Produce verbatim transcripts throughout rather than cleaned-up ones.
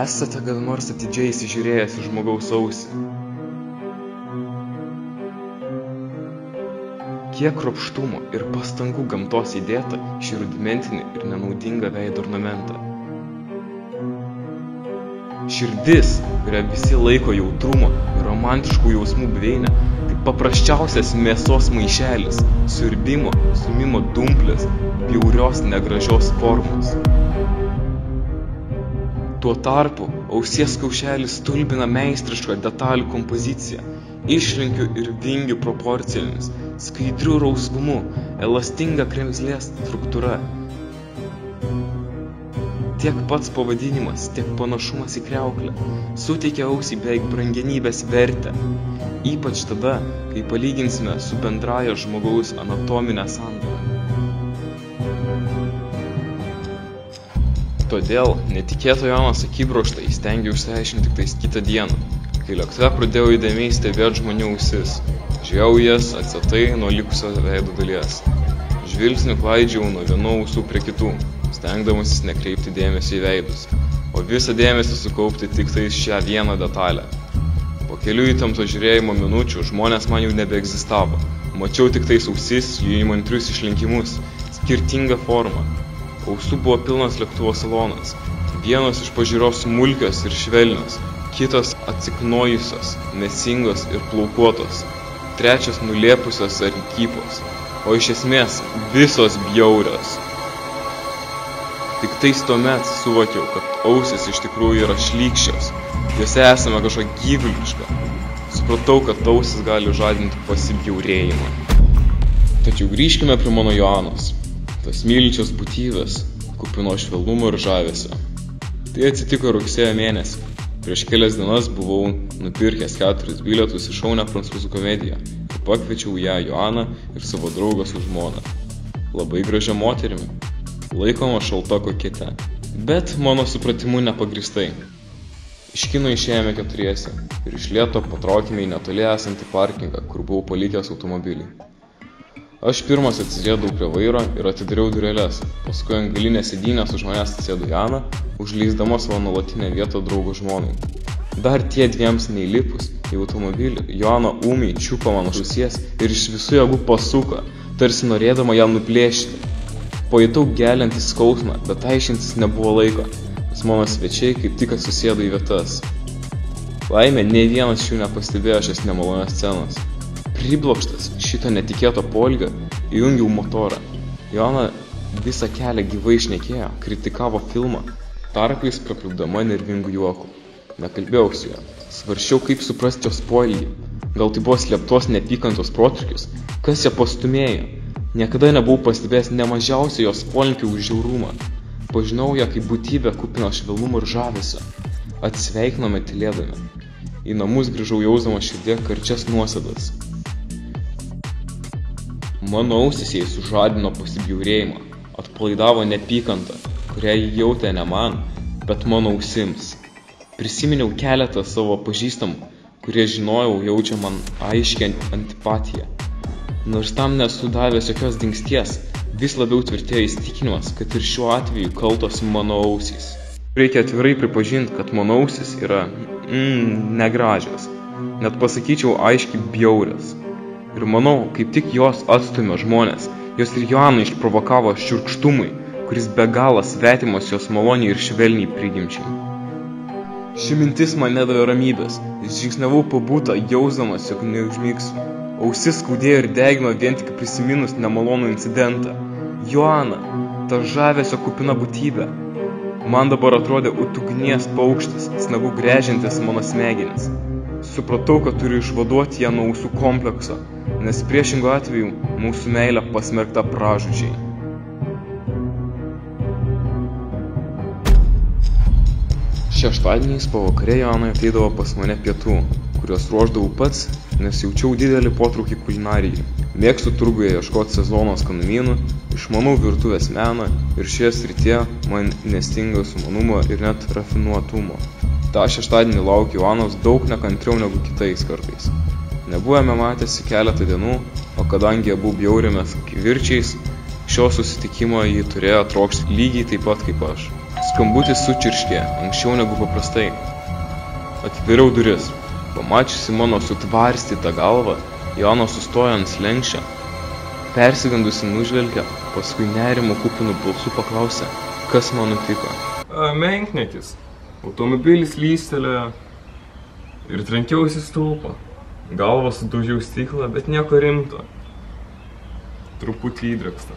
Esate kada nors atidžiai įsižiūrėjęs į žmogaus ausį? Kiek kruopštumo ir pastangų gamtos įdėta šį rudimentinį ir nenaudingą veido ornamentą. Širdis, kurią visi laiko jautrumo ir romantiškų jausmų buveinę, tai paprasčiausias mėsos maišelis, siurbimo, sumimo dumplės, bjaurios negražios formos. Tuo tarpu ausies kaušelis stulbina meistrišką detalių kompoziciją, išlinkių ir vingių proporcijomis, skaidrių rausvumu, elastinga kremzlės struktūra. Tiek pats pavadinimas, tiek panašumas į kriauklę suteikia ausiai beveik brangenybės vertę, ypač tada, kai palyginsime su bendraja žmogaus anatomine sandara. Todėl netikėto Joanos akibrokštą įstengiau išsiaiškinti tik tais kitą dieną, kai lėktuve pradėjau įdėmiai stebėti žmonių ausis. Žiūrėjau jas atsietai nuo likusio veido dalies. Žvilgsniu klaidžiau nuo vienų ausų prie kitų, stengdamasis nekreipti dėmesio į veidus, o visą dėmesį sukaupti tik tais šią vieną detalę. Po kelių įtempto žiūrėjimo minučių žmonės man jau nebeegzistavo. Mačiau tik tais ausis, jų įmantrius išlinkimus, skirtingą formą. Ausų buvo pilnas lėktuvo salonas, vienos iš pažiūros smulkios ir švelnios, kitos atsiknojusios, mėsingos ir plaukuotos, trečios nulėpusios ar įkypos, o iš esmės visos bjaurios. Tik tais tuomet suvokiau, kad ausis iš tikrųjų yra šlykščios, jose esame kažko gyvuliška. Supratau, kad ausis gali žadinti pasibjaurėjimą. Tačiau grįžkime prie mano Joanos. Tas mylinčios būtybės, kupino švelnumo ir žavesio. Tai atsitiko rugsėjo mėnesį. Prieš kelias dienas buvau nupirkęs keturis bilietus į šaunią prancūzų komediją ir pakviečiau ją Joaną ir savo draugą su žmona. Labai gražia moterimi, laikoma šalta kokete, bet mano supratimu nepagristai. Iš kino išėjome keturiese ir iš lėto patraukėme į netoli esantį parkingą, kur buvau palikęs automobilį. Aš pirmas atsisėdau prie vairo ir atidariau dureles, paskui ant galinės sėdynės už manęs atsisėdo Joana, užleisdama savo nuolatinę vietą draugo žmonai. Dar tie dviems neįlipus į automobilį, Joana ūmiai čiupo mano ausies ir iš visų jėgų pasuko, tarsi norėdama ją nuplėšti. Pajutau geliantį skausmą, bet aiškintis nebuvo laiko, nes mano svečiai kaip tik atsisėdo į vietas. Laimė, nei vienas šių nepastebėjo šios nemalonios scenos. Priblokštas šito netikėto poelgio, įjungiau motorą. Joana visą kelią gyvai šnekėjo, kritikavo filmą, tarpais prapliupdama nervingų juokų. Nekalbėjau su juo, svarsčiau, kaip suprasti jos poelgį. Gal tai buvo slėptos neapykantos protrūkis, kas ją pastumėjo. Niekada nebuvau pastebėjęs nemažiausiai jos polinkių už žiaurumą. Pažinau ją kaip būtybę kupiną švelnumo ir žavesio. Atsisveikinome tylėdami. Į namus grįžau jausdama širdie karčias nuosėdas. Mano ausis jai sužadino pasibjaurėjimą, atpalaidavo neapykantą, kurią ji jautė ne man, bet mano ausims. Prisiminiau keletą savo pažįstamų, kurie žinojau jaučia man aiškę antipatiją. Nors tam nesu davęs jokios dingsties, vis labiau tvirtėjo įsitikinimas, kad ir šiuo atveju kaltos mano ausys. Reikia atvirai pripažinti, kad mano ausis yra mm, negražios, net pasakyčiau aiškiai bjaurios. Ir manau, kaip tik jos atstumė žmonės, jos ir Joaną išprovokavo šiurkštumui, kuris be galo svetimas jos maloniai ir švelniai prigimčiai. Ši mintis man nedavė ramybės, žingsniavau po butą, jausdamas, jog neužmigsiu. Ausis skaudėjo ir degino vien tik prisiminus nemalonų incidentą. Joana, ta žavesio kupina būtybė. Man dabar atrodė utugnies paukštis, snagu gręžiantis mano smegenis. Supratau, kad turiu išvaduoti ją nuo ausų komplekso, nes priešingo atveju mūsų meilė pasmerkta pražūčiai. Šeštadieniais pavakarė Joana ateidavo pas mane pietų, kuriuos ruošdavau pats, nes jaučiau didelį potraukį kulinarijai. Mėgstu turguje ieškoti sezono skanumynų, išmanau virtuvės meną ir šioje srityje man nestinga sumanumo ir net rafinuotumo. Ta šeštadienį laukiu Joanos daug nekantriau negu kitais kartais. Nebuvome matęsi keletą dienų, o kadangi abu bjaurėmės kivirčiais, šio susitikimo jį turėjo trokšti lygiai taip pat kaip aš. Skambutis sučirškė anksčiau negu paprastai. Atidariau duris. Pamačiusi mano sutvarstytą galvą, Joana sustojo ant slenksčio. Persigandusi nužvelgė, paskui nerimo kupinų balsų paklausė, kas man nutiko. A, menknietis. Automobilis lystelėjo ir trenkiausi stulpą. Galvą sudaužiau stiklą, bet nieko rimto. Truputį įdrėksta.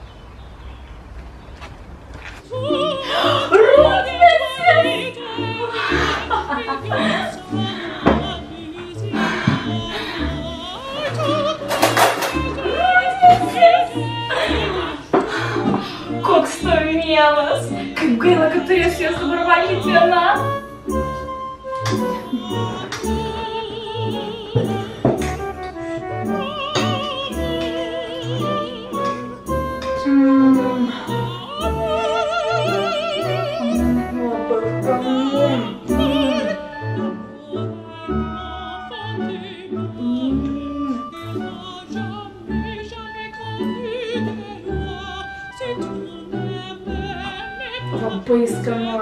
Koks tu mielas! Kaip gaila, kad turėsiu jas dabar valgyti viena. Labai skanu.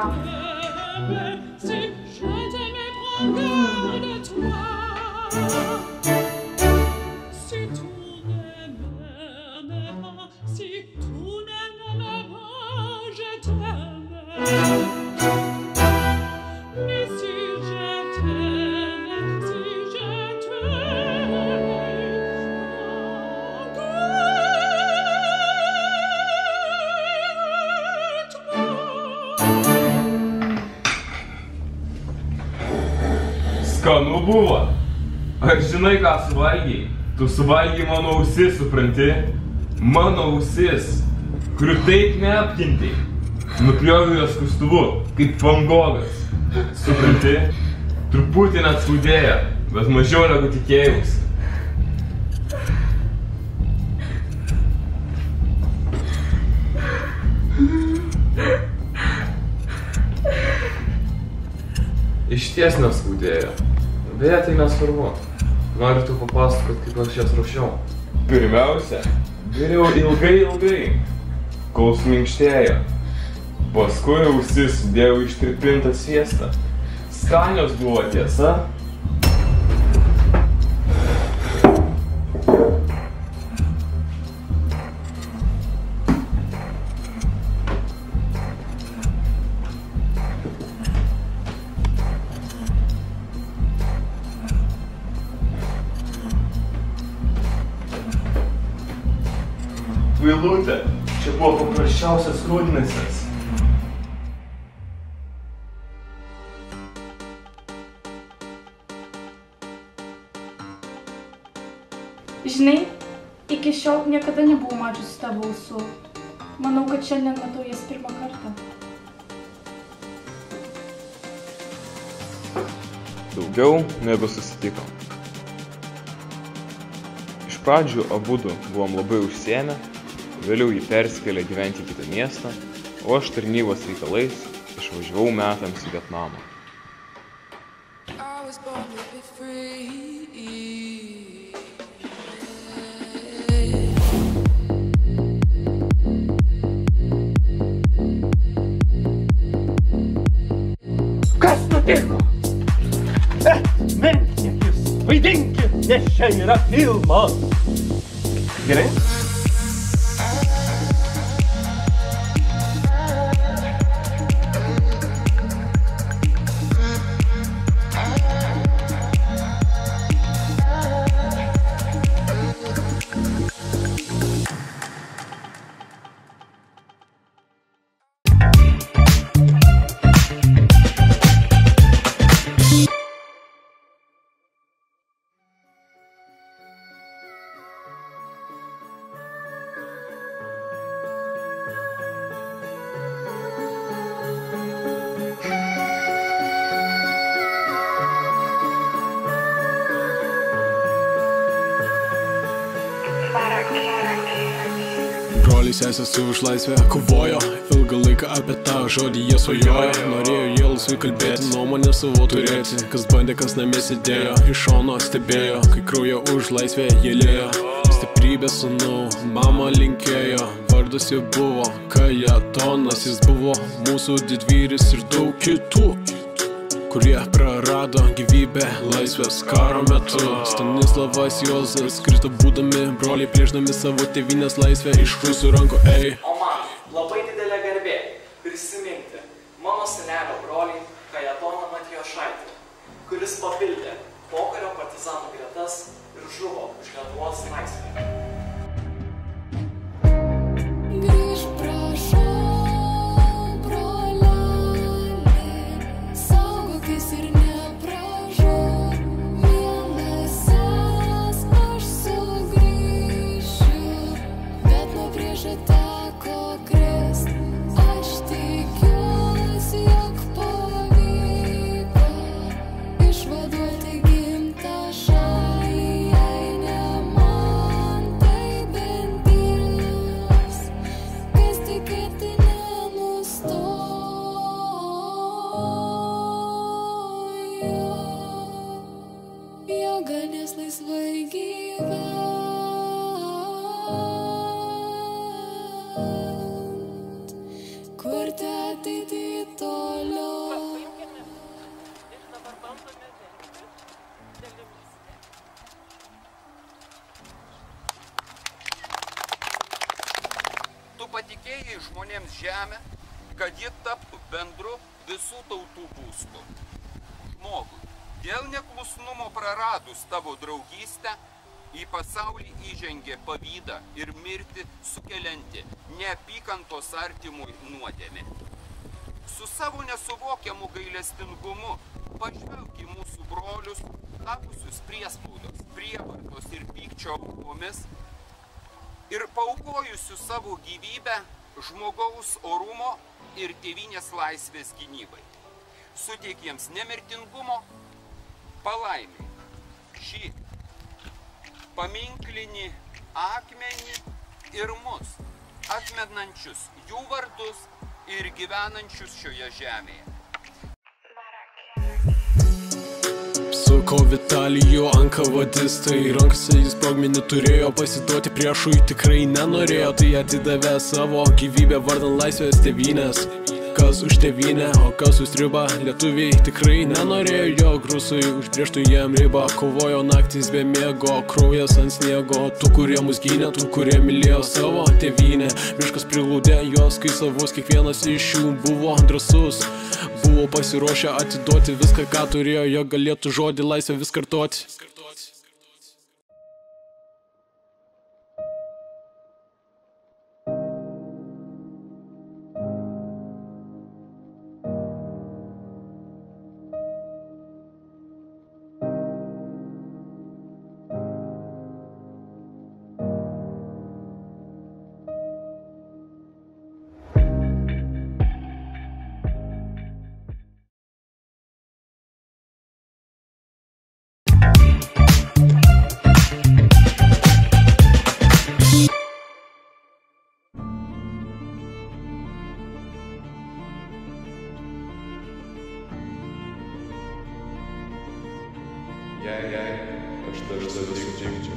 Skanu buvo. Ar žinai, ką suvalgiai? Tu suvalgiai mano ausis, supranti? Mano ausis, kurių taip neapkintei. Nupjoviau jas skustuvu, kaip Van Gogas. Supranti? Truputį net skaudėjo, bet mažiau negu tikėjausi. Išties neskaudėjo. Beje, tai nesvarbu. Noriu tu papasakot, kaip aš jas ruošiau. Pirmiausia, viriau ilgai ilgai, kol suminkštėjo. Paskui ausis sudėjau ištirpintą sviestą. Skanios buvo, tiesa. Kvailutė, čia buvo paprasčiausias rudnesas. Žinai, iki šiol niekada nebuvau mačiusi tavo ausų. Manau, kad šiandien matau jas pirmą kartą. Daugiau nebesusitikom. Iš pradžių abudu buvom labai užsiėmę, vėliau jį persikėlė gyventi į kitą miestą, o aš tarnybos reikalais išvažiavau metams į Vietnamą. Kas nutiko? Eh, menkniekis, vaidinkit, nes čia yra filmas. Gerai? Broliai sesės už laisvę kovojo, ilgą laiką apie tą žodį jie svajojo. Norėjo jie laisvai kalbėti, nuomonę savo turėti. Kas bandė, kas namie sėdėjo, iš šono stebėjo, kai kraujo už laisvę jie lėjo. Stiprybė sūnau, mama linkėjo, vardas jo buvo Kajetonas, jis buvo mūsų didvyris ir daug kitų, kurie prarado gyvybę laisvės karo metu. Stanislavas Juozas krito būdami broliai, plėšdami savo tėvynės laisvę iš rusų rankų. Ei. O man labai didelė garbė prisiminti mano senelio brolį Kajetoną Matijošaitį, kuris papildė pokario partizanų gretas ir žuvo už Lietuvos laisvę. Galės laisvai gyvent, kurti ateitį toliau. Tu patikėjai žmonėms žemę, kad ji taptų bendru visų tautų būstu. Žmogui, dėl neklusnumo praradus tavo draugystę, į pasaulį įžengė pavydą ir mirtį sukelianti neapykantos artimui nuodėmė. Su savo nesuvokiamu gailestingumu pažvelk į mūsų brolius, tapusius priespaudos, prievartos ir pykčio aukomis ir paaukojusius savo gyvybę žmogaus orumo ir tėvynės laisvės gynybai. Suteik jiems nemirtingumo, palaimink šį paminklinį akmenį ir mus, atmenančius jų vardus ir gyvenančius šioje žemėje. Suko Vitalijų ankavadistai, rankose jis sprogmenį turėjo, pasiduoti priešui tikrai nenorėjo, tai atidavė savo gyvybę vardan laisvės tėvynės. Kas už tėvynę, o kas už ribą, lietuviai tikrai nenorėjo, jog rusai užbrėžtų jiem ribą. Kovojo naktys be miego, kraujas ant sniego, tų, kurie mus gynė, tų, kurie mylėjo savo tėvynę. Miškas priglūdė juos, kai savus, kiekvienas iš jų buvo drąsus, buvo pasiruošę atiduoti viską, ką turėjo, jog galėtų žodį laisvę vis kartoti. Jei, jei, aš tave sutikčiau.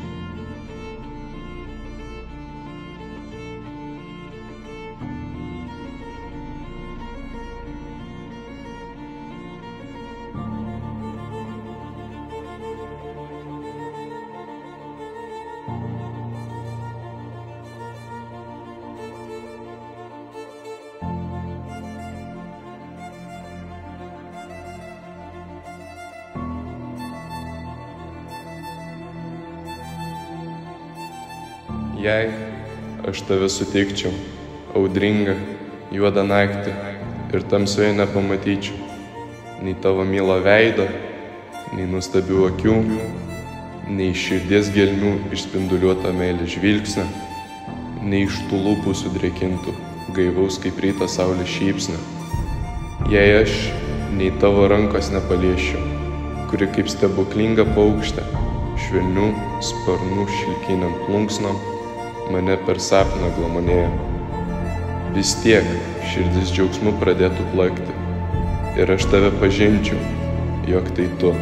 Jei aš tave sutikčiau, audringą, juodą naktį ir tamsoje nepamatyčiau nei tavo mylo veido, nei nuostabių akių, nei širdies gelmių išspinduliuotą meilės žvilgsnį, nei iš tų lūpų sudrėkintų, gaivaus kaip ryto saulės šypsnį. Jei aš nei tavo rankos nepaliesčiau, kuri kaip stebuklinga paukštė, švelnių sparnų šilkiniam plunksnom, mane per sapną glamonėjo. Vis tiek širdis džiaugsmu pradėtų plakti ir aš tave pažinčiau, jog tai tu.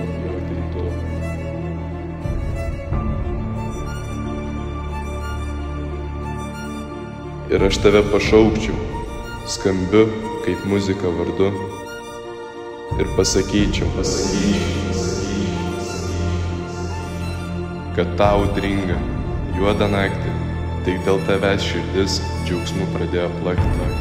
ir aš tave pašaukčiau, skambiu kaip muzika vardu, ir pasakyčiau, pasakyčiau, kad tau audringa, juodą naktį, tik dėl tavęs širdis džiaugsmu pradėjo plakti.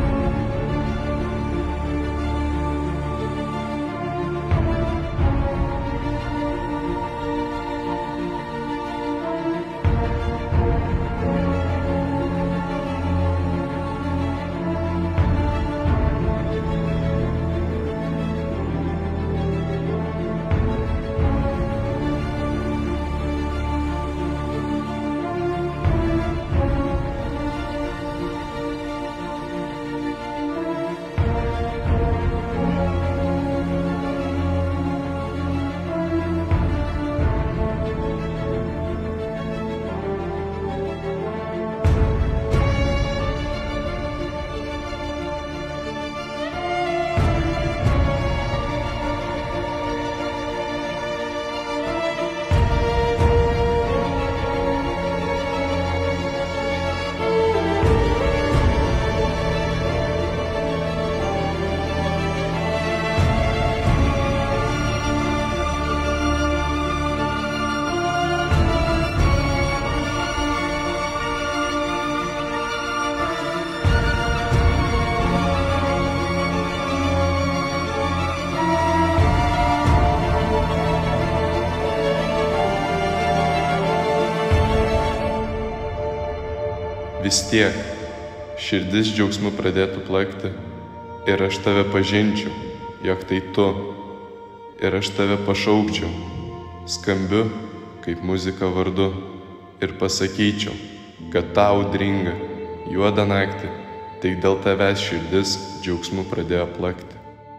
Vis tiek, širdis džiaugsmu pradėtų plakti, ir aš tave pažinčiau, jog tai tu, ir aš tave pašaukčiau, skambiu kaip muzika vardu, ir pasakyčiau, kad tau audringa, juodą naktį, tik dėl tavęs širdis džiaugsmu pradėjo plakti.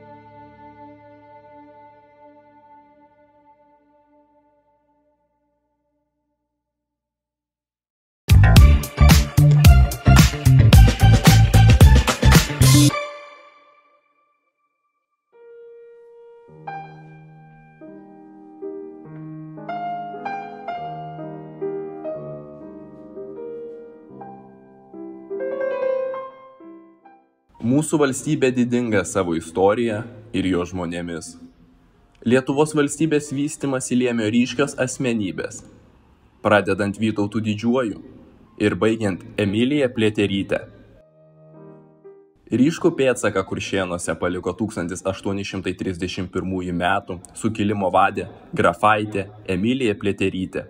Mūsų valstybė didinga savo istorija ir jo žmonėmis. Lietuvos valstybės vystymąsi lėmė ryškios asmenybės, pradedant Vytautu Didžiuoju ir baigiant Emilija Pliateryte. Ryškų pėdsaką Kuršėnuose paliko tūkstantis aštuoni šimtai trisdešimt pirmųjų metų sukilimo vadė grafaitė Emilija Pliaterytė.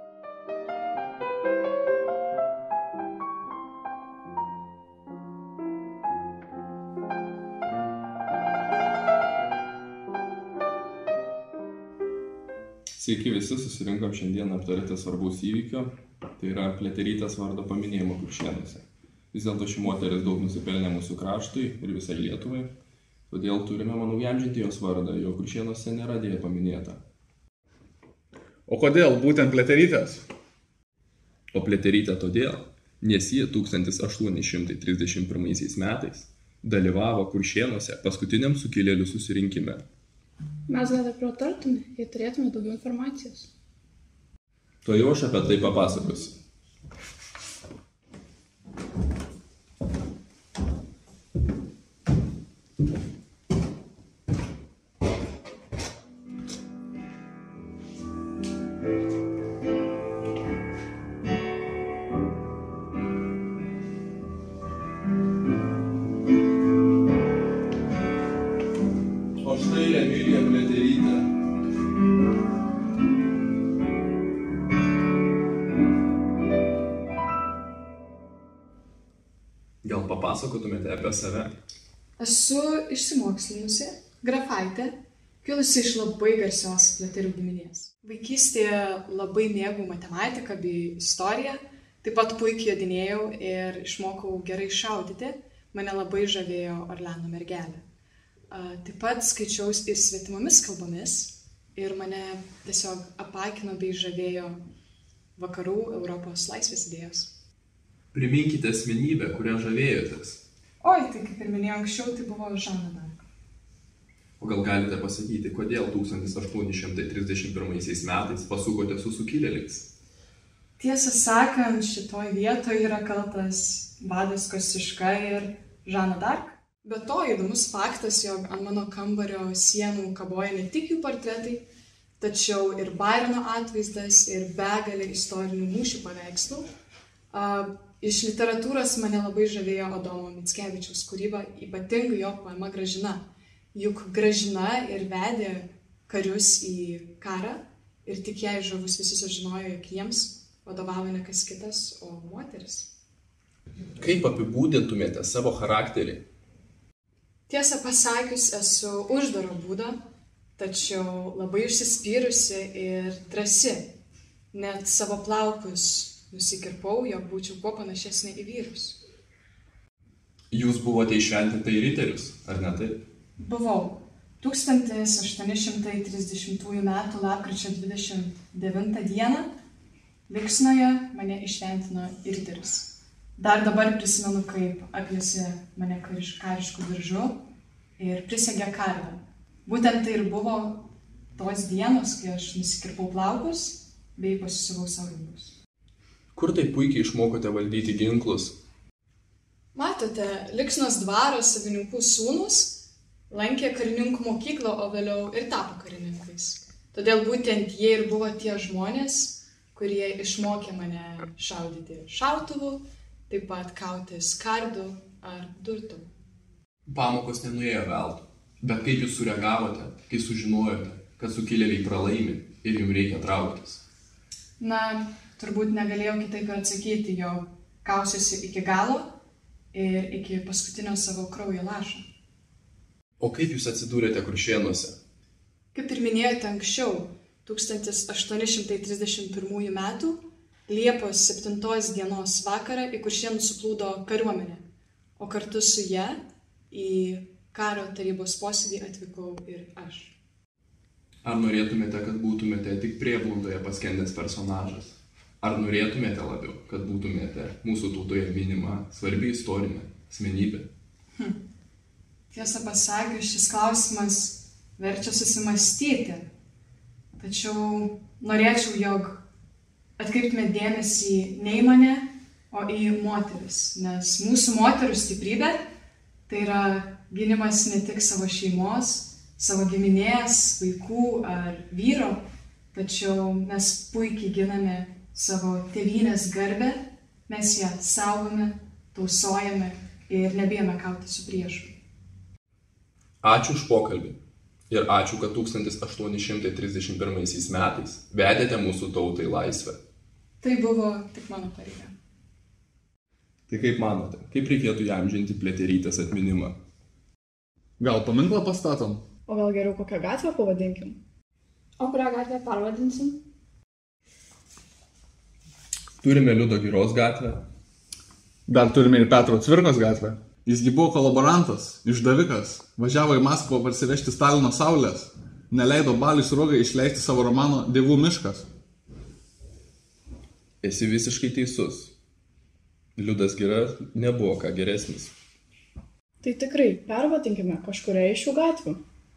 Sveiki visi, susirinkom šiandien aptarti svarbaus įvykio, tai yra Pliaterytės vardo paminėjimo Kuršėnuose. Vis dėlto ši moteris daug nusipelnė mūsų kraštui ir visai Lietuvai, todėl turime, manau, įamžinti jos vardą, jo Kuršėnuose nėra dėja paminėta. O kodėl būtent Pliaterytės? O Pliaterytė todėl, nes ji tūkstantis aštuoni šimtai trisdešimt pirmaisiais metais dalyvavo Kuršėnuose paskutiniam sukilėlių susirinkime. Mes gal pratartume, jei turėtume daugiau informacijos. To jau aš apie tai papasakosiu. O štai Emilija Pliaterytė. Gal papasakotumėte apie save? Esu išsimokslinusi, grafaitė, kilusi iš labai garsios Pliaterių giminės. Vaikystėje labai mėgau matematiką bei istoriją, taip pat puikiai jodinėjau ir išmokau gerai šaudyti, mane labai žavėjo Orleano mergelė. Taip pat skaičiau ir svetimomis kalbomis ir mane tiesiog apakino bei žavėjo vakarų Europos laisvės idėjos. Priminkite asmenybę, kurią žavėjotės. Oi, tai kaip ir minėjau anksčiau, tai buvo Žana d'Arc. O gal galite pasakyti, kodėl tūkstantis aštuoni šimtai trisdešimt pirmaisiais metais pasukote su sukilėliais? Tiesą sakant, šitoj vietoje yra kaltas Vadas Kosciuška ir Žana d'Arc. Be to įdomus faktas, jog ant mano kambario sienų kaboja ne tik jų portretai, tačiau ir Bairono atvaizdas ir begalė istorinių mūšių paveikslų. Uh, iš literatūros mane labai žavėjo Adomo Mickevičiaus kūryba, ypatingai jo poema Gražina. Juk Gražina ir vedė karius į karą ir tik jai žavus visi sužinojo, jog jiems vadovavo ne kas kitas, o moteris. Kaip apibūdintumėte savo charakterį? Tiesą pasakius, esu uždaro būdo, tačiau labai užsispyrusi ir drąsi. Net savo plaukus nusikirpau, jog būčiau kuo panašesnė į vyrus. Jūs buvote įšventinta į riterius, ar ne taip? Buvau. tūkstantis aštuoni šimtai trisdešimtųjų metų lapkričio dvidešimt devintą dieną Liksnoje mane iššventino į riterius. Dar dabar prisimenu, kaip apjuosė mane karišku diržu ir prisegė kardą. Būtent tai ir buvo tos dienos, kai aš nusikirpau plaukus bei pasisiuvau savo rūbus. Kur taip puikiai išmokote valdyti ginklus? Matote, Liksnos dvaro savininkų sūnus lankė karininkų mokyklą, o vėliau ir tapo karininkais. Todėl būtent jie ir buvo tie žmonės, kurie išmokė mane šaudyti šautuvu, taip pat kautis kardu ar durtu. Pamokos nenuėjo veltui, bet kaip jūs sureagavote, kai sužinojote, kad sukilėliai pralaimi ir jums reikia trauktis? Na, turbūt negalėjau kitaip atsakyti, jog kausiuosi iki galo ir iki paskutinio savo kraujo lašo. O kaip jūs atsidūrėte Kuršėnuose? Kaip ir minėjote anksčiau, tūkstantis aštuoni šimtai trisdešimt pirmųjų metų Liepos septintos dienos vakarą į Kuršėnus suplūdo kariuomenė, o kartu su ja į karo tarybos posėdį atvykau ir aš. Ar norėtumėte, kad būtumėte tik prieblundoje paskendęs personažas? Ar norėtumėte labiau, kad būtumėte mūsų tautoje minima svarbi istorinė asmenybė? Hm. Tiesą pasakius, šis klausimas verčia susimastyti. Tačiau norėčiau, jog atkreiptume dėmesį ne į mane, o į moteris. Nes mūsų moterų stiprybė tai yra gynimas ne tik savo šeimos, savo giminės, vaikų ar vyro, tačiau mes puikiai giname savo tėvynės garbę, mes ją saugome, tausojame ir nebijome kauti su priešu. Ačiū už pokalbį. Ir ačiū, kad tūkstantis aštuoni šimtai trisdešimt pirmaisiais metais vedėte mūsų tautai laisvę. Tai buvo tik mano pareiga. Tai kaip manote, kaip reikėtų įamžinti Pliaterytės atminimą? Gal paminklą pastatom? O gal geriau kokią gatvę pavadinkim? O kurią gatvę pervadinsim? Turime Liudo Giros gatvę. Dar turime ir Petro Cvirkos gatvę. Jisgi buvo kolaborantas, išdavikas, važiavo į Maskvą parsivežti Stalino saulės, neleido Baliui Sruogai išleisti savo romano Dievų miškas. Esi visiškai teisus. Liudas Gira nebuvo ką geresnis. Tai tikrai pervadinkime kažkurią iš šių gatvių.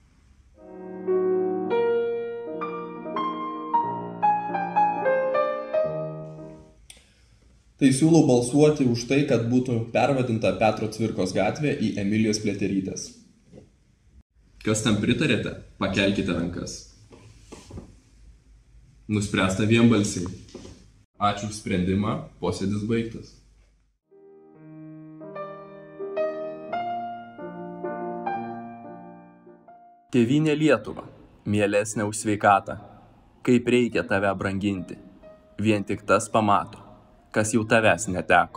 Tai siūlau balsuoti už tai, kad būtų pervadinta Petro Cvirkos gatvė į Emilijos Pliaterytės. Kas tam pritarėte, pakelkite rankas. Nuspręsta vienbalsiai. Ačiū už sprendimą, posėdis baigtas. Tėvynė Lietuva, mielesnė už sveikatą, kaip reikia tave branginti. Vien tik tas pamato, kas jau tavęs neteko.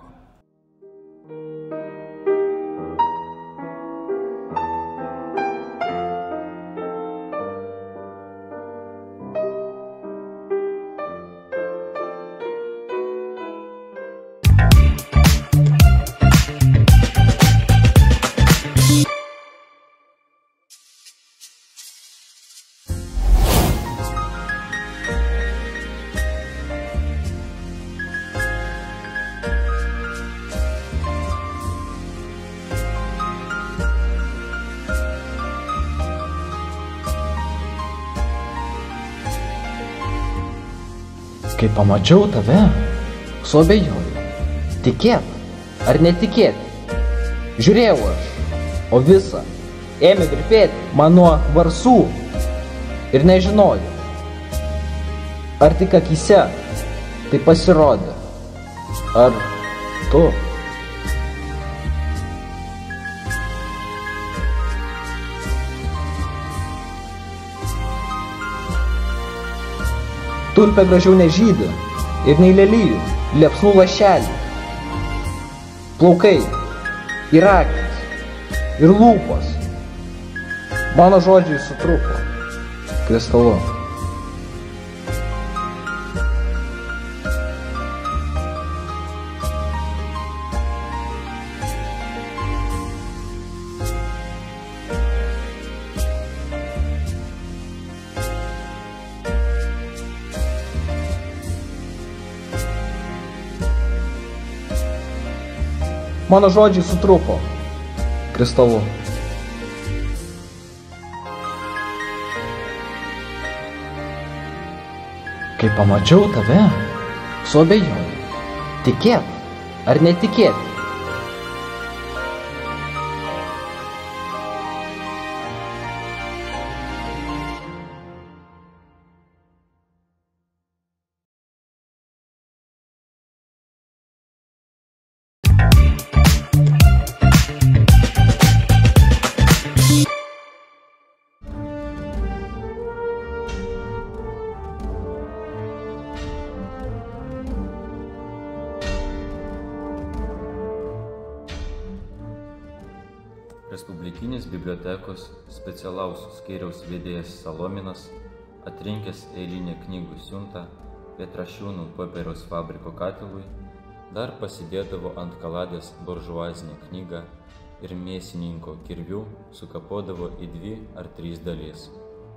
Kai pamačiau tave, suabejojau. Tikėt, ar netikėti? Žiūrėjau aš, o visa ėmė virpėti man nuo varsų ir nežinojau, ar tik akyse tai pasirodė, ar tu. Tulpė gražiau nežydi ir nei lelijų, liepsnų lašelį. Plaukai ir akys ir lūpos. Mano žodžiai sutruko kristalu. Mano žodžiai sutruko kristalu. Kai pamačiau tave, suabejojau, tikėt ar netikėti. Respublikinis bibliotekos specialaus skyriaus vedėjas Salominas, atrinkęs eilinę knygų siuntą Petrašiūnų popieriaus fabriko katilui, dar pasidėdavo ant kaladės buržuazinę knygą ir mėsininko kirvių sukapodavo į dvi ar trys dalis.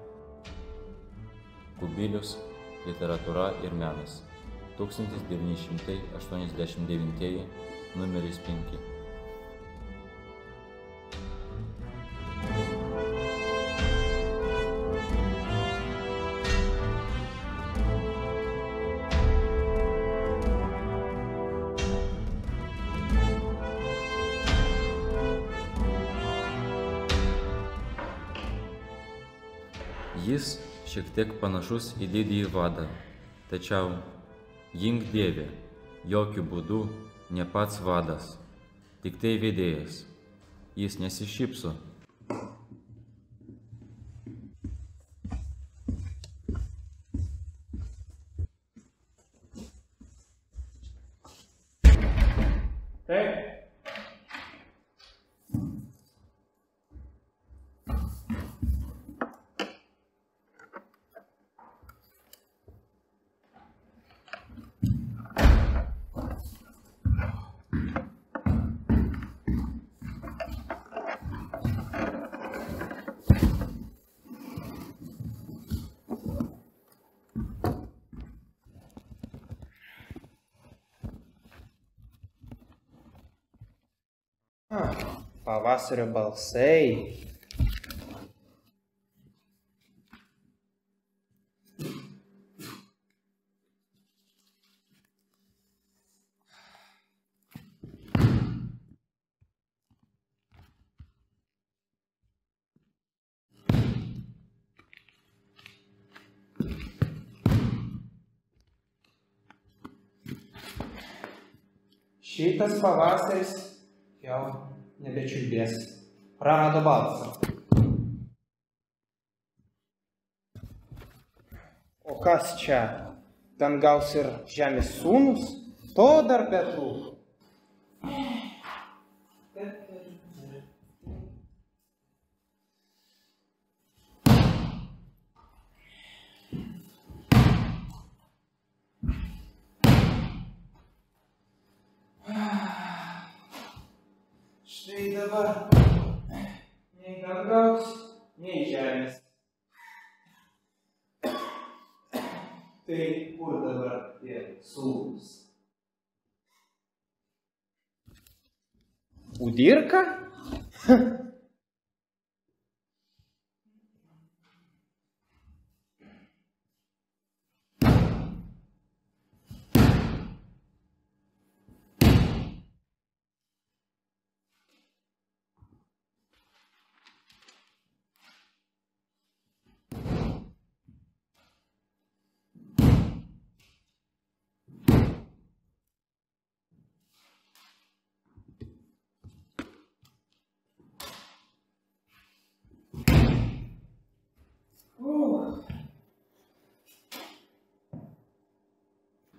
Kubilius, literatūra ir menas. tūkstantis devyni šimtai aštuoniasdešimt devyni, numeris penki. Jis šiek tiek panašus į didįjį vadą, tačiau, gink Dieve, jokių būdų ne pats vadas, tik tai vedėjas. Jis nesišypso. Taip. Ah, pavasario balsai. Šitas pavasaris jau nebečiulbės. Prarado balsą. O kas čia? Dangaus ir žemės sūnus? To dar betrūko. Štai dabar nei dangaus, nei žemės. Tai kur dabar tie sūnus? Udirka?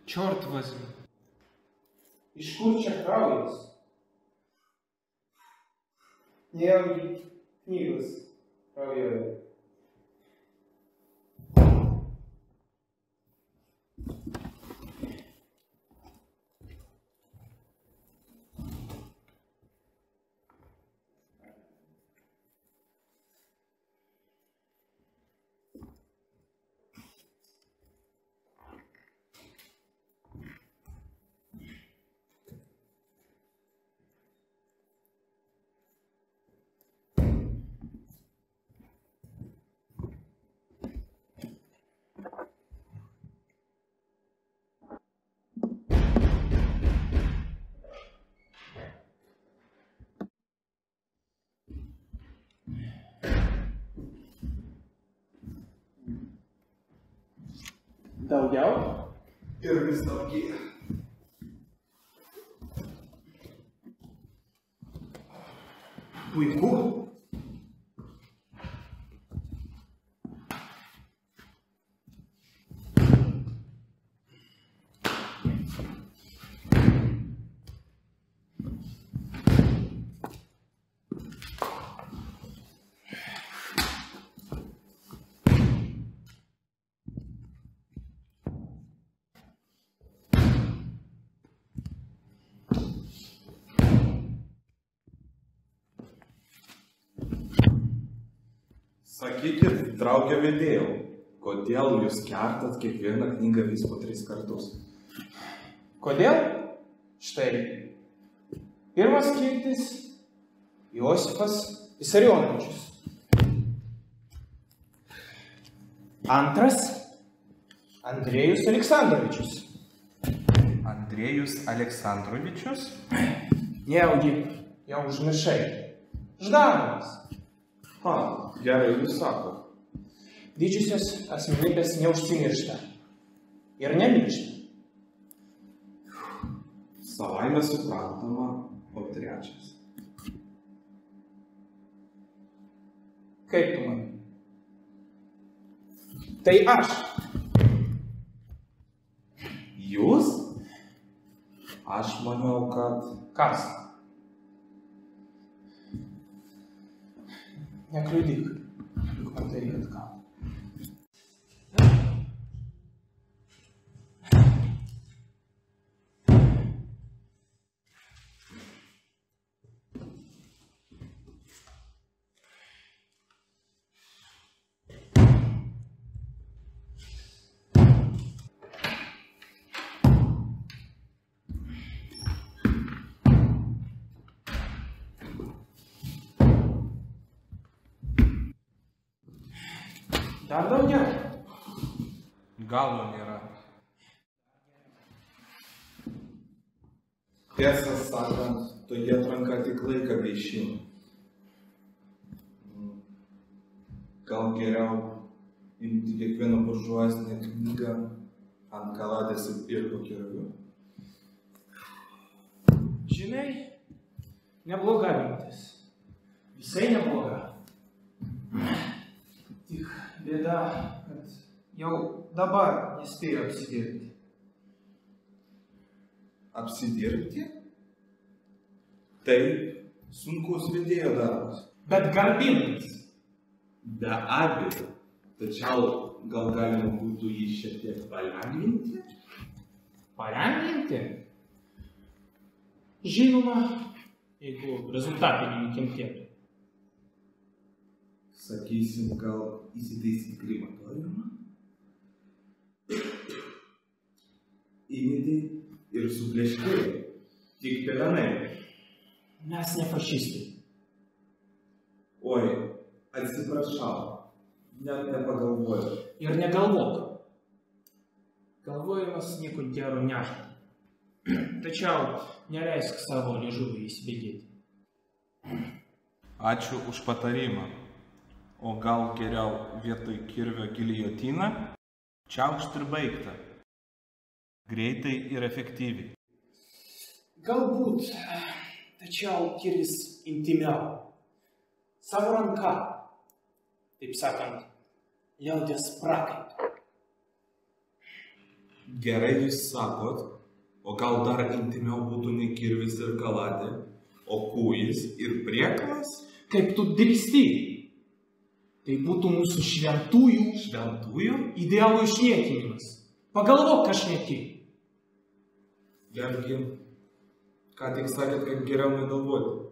Черт возьми. Iš kur čia kraujas? Nejaugi knygos kraujoje. Daugiau? Ir vis daugėja. Puiku. Sakykit, drauge vedėjau, kodėl jūs kertat kiekvieną knygą vis po tris kartus? Kodėl? Štai. Pirmas skirtis Josifas Visarionovičius. Antras Andrėjus Aleksandrovičius. Andrėjus Aleksandrovičius? Nejaugi, jau užmiršai. Ždanovas. Ha, gerai jūs sakot. Didžiosios asmenybės neužsimiršta. Ir nemiršta. Savaime suprantama, o trečias. Kaip tu manai? Tai aš. Jūs? Aš manau, kad... Kas? Nekliudyk, juk man tai atgal. Dar daugiau. Galo nėra. Tiesą sakant, toje atranka tik laiką gaišina. Gal geriau imti kiekvieną buržuazinę knygą ant kaladės ir pakirviu. Žinai, nebloga mintis. Visai nebloga. Tik bėda, kad jau dabar nespėjau apsidirbti. Apsidirbti? Taip, sunkus vedėjo darbas. Bet garbingas. Be abejo. Tačiau gal galima būtų jį šiek tiek palengvinti? Palengvinti? Žinoma, jeigu rezultatai nenukentėtų. Sakysim, gal įsitaisyti krematoriumą? Įmeti ir supleškėjai. Tik pelenai. Mes ne fašistai. Oi, atsiprašau. Net nepagalvoju. Ir negalvok. Galvojimas nieko gero nežada. Tačiau neleisk savo liežuvį įsibėgėti. Ačiū už patarimą. O gal geriau vietoj kirvio giljotiną? Čiaukšt ir baigta. Greitai ir efektyviai. Galbūt, tačiau kiris intimiau. Savo ranka, taip sakant, liaudies prakaitu. Gerai jūs sakot, o gal dar intimiau būtų ne kirvis ir kaladė, o kūjis ir priekalas? Kaip tu drįsti? Tai būtų mūsų šventųjų, šventųjų idealų išniekinimas. Pagalvok, ką šneki. Betgi, ką tik sakėt, kad geriau negalvoti.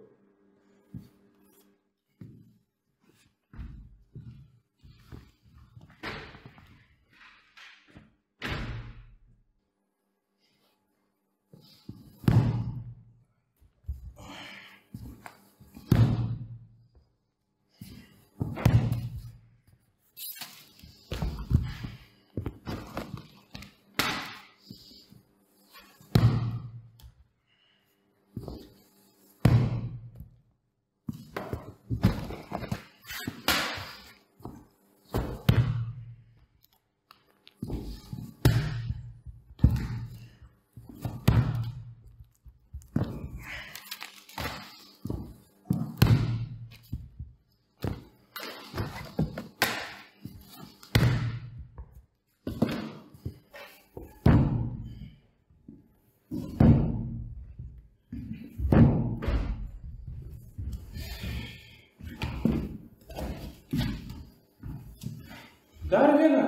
Dar viena.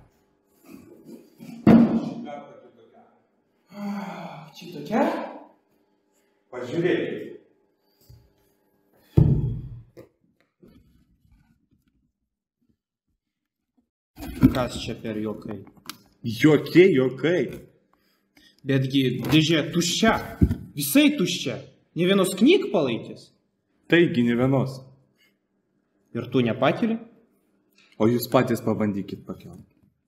Čia tokia? Pažiūrėkit. Kas čia per juokai? Jokie juokai. Betgi dėžė tuščia. Visai tuščia. Ne vienos knygų palaikės. Taigi ne vienos. Ir tu nepakeli? O jūs patys pabandykit pakelti.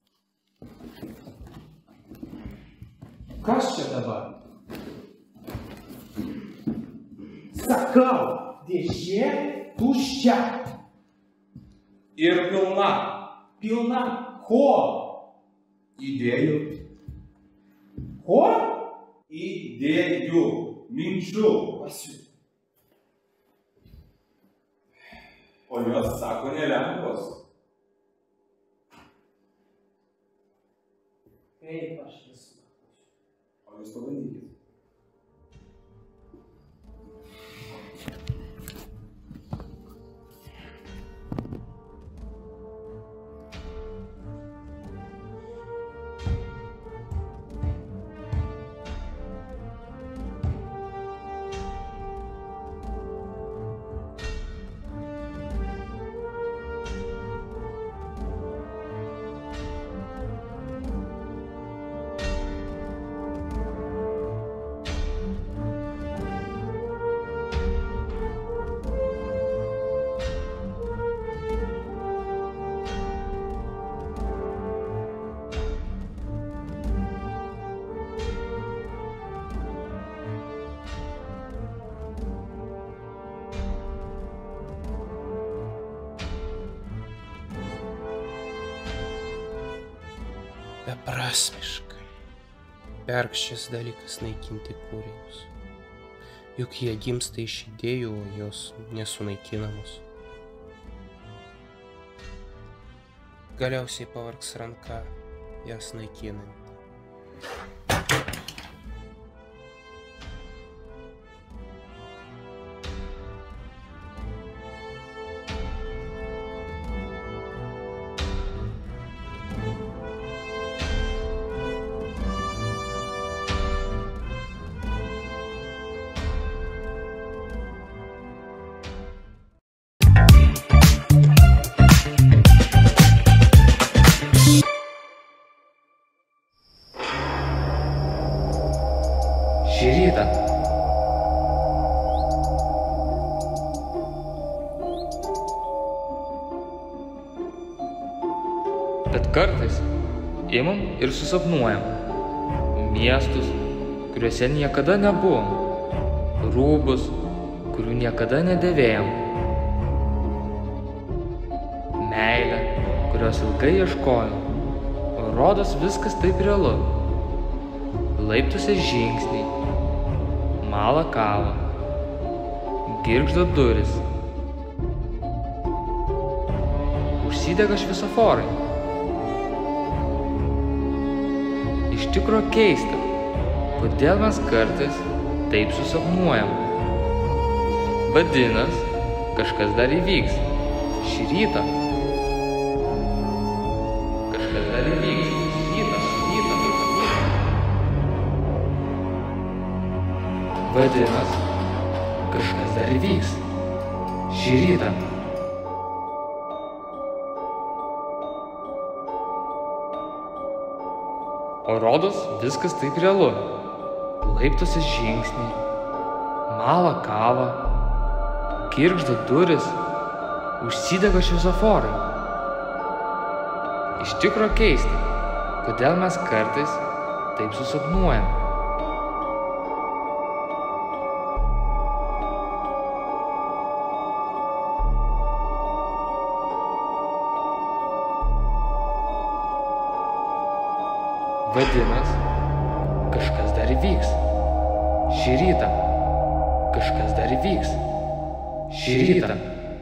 Kas čia dabar? Sakau, dėžė tuščia. Ir pilna. Pilna ko? Idėjų. Ko? Idėjų. Minčių. Pasiū. O jos sako nelengvos. Kaip aš visą. O jūs pabandykit. Beprasmiškai. Bergščias dalykas naikinti kūrinius. Juk jie gimsta iš idėjų, o jos nesunaikinamos. Galiausiai pavargs ranka jas naikinant. Šį rytą. Bet kartais imam ir susapnuojam miestus, kuriuose niekada nebuvom, rūbus, kurių niekada nedėvėjom, meilę, kurios ilgai ieškojom, o rodos viskas taip realu. Laiptuose žingsniai, mala kava, girgžda duris, užsidega šviesoforai. Iš Iš tikro keista, kodėl mes kartais taip susapnuojam. Vadinas, kažkas dar įvyks šį rytą. Kažkas dar įvyks šį rytą, šį rytą, rytą. Vadinas, kažkas dar įvyks šį rytą. O rodos viskas taip realu. Laiptuose žingsniai, mala kava, girgžda duris, užsidega šviesoforai. Iš tikro keista, kodėl mes kartais taip susapnuojam. Vadinas, kažkas dar įvyks šį rytą. Kažkas dar įvyks šį rytą.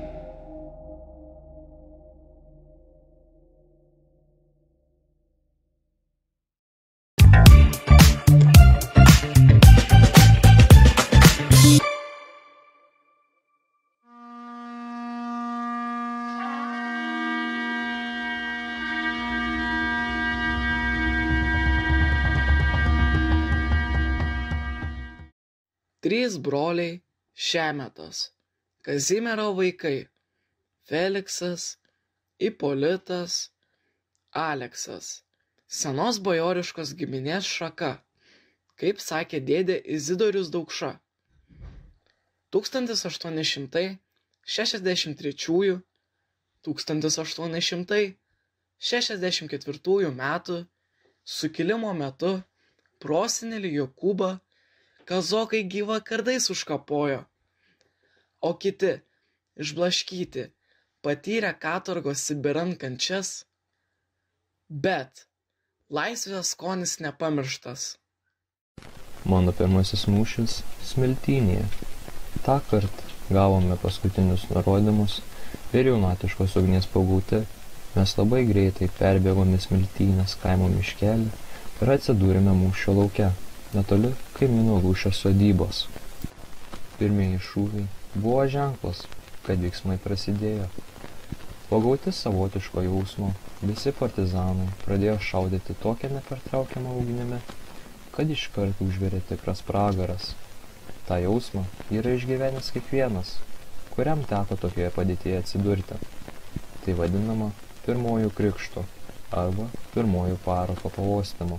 Trys broliai Šemetos, Kazimiero vaikai – Feliksas, Ipolitas, Aleksas, senos bajoriškos giminės šaka, kaip sakė dėdė Izidorius Daukša. tūkstantis aštuoni šimtai šešiasdešimt trečiųjų - tūkstantis aštuoni šimtai šešiasdešimt ketvirtųjų metų sukilimo metu prosenelį Jokūbą kazokai gyva kardais užkapojo, o kiti, išblaškyti, patyrė katorgos Sibiran kančias, bet laisvės skonis nepamirštas. Mano pirmasis mūšis Smiltynėje. Tąkart gavome paskutinius nurodymus ir jaunatiškos ugnies pagauti, mes labai greitai perbėgome Smiltynės kaimo miškelį ir atsidūrėme mūšio lauke, netoli kaimyno Lūšio sodybos. Pirmieji šūviai buvo ženklas, kad veiksmai prasidėjo. Pagauti savotiško jausmo, visi partizanai pradėjo šaudyti tokią nepertraukiamą ugnimi, kad iškart užvirė tikras pragaras. Ta jausmą yra išgyvenęs kiekvienas, kuriam teko tokioje padėtyje atsidurti. Tai vadinama pirmojų krikštų arba pirmojų parako pavostymu.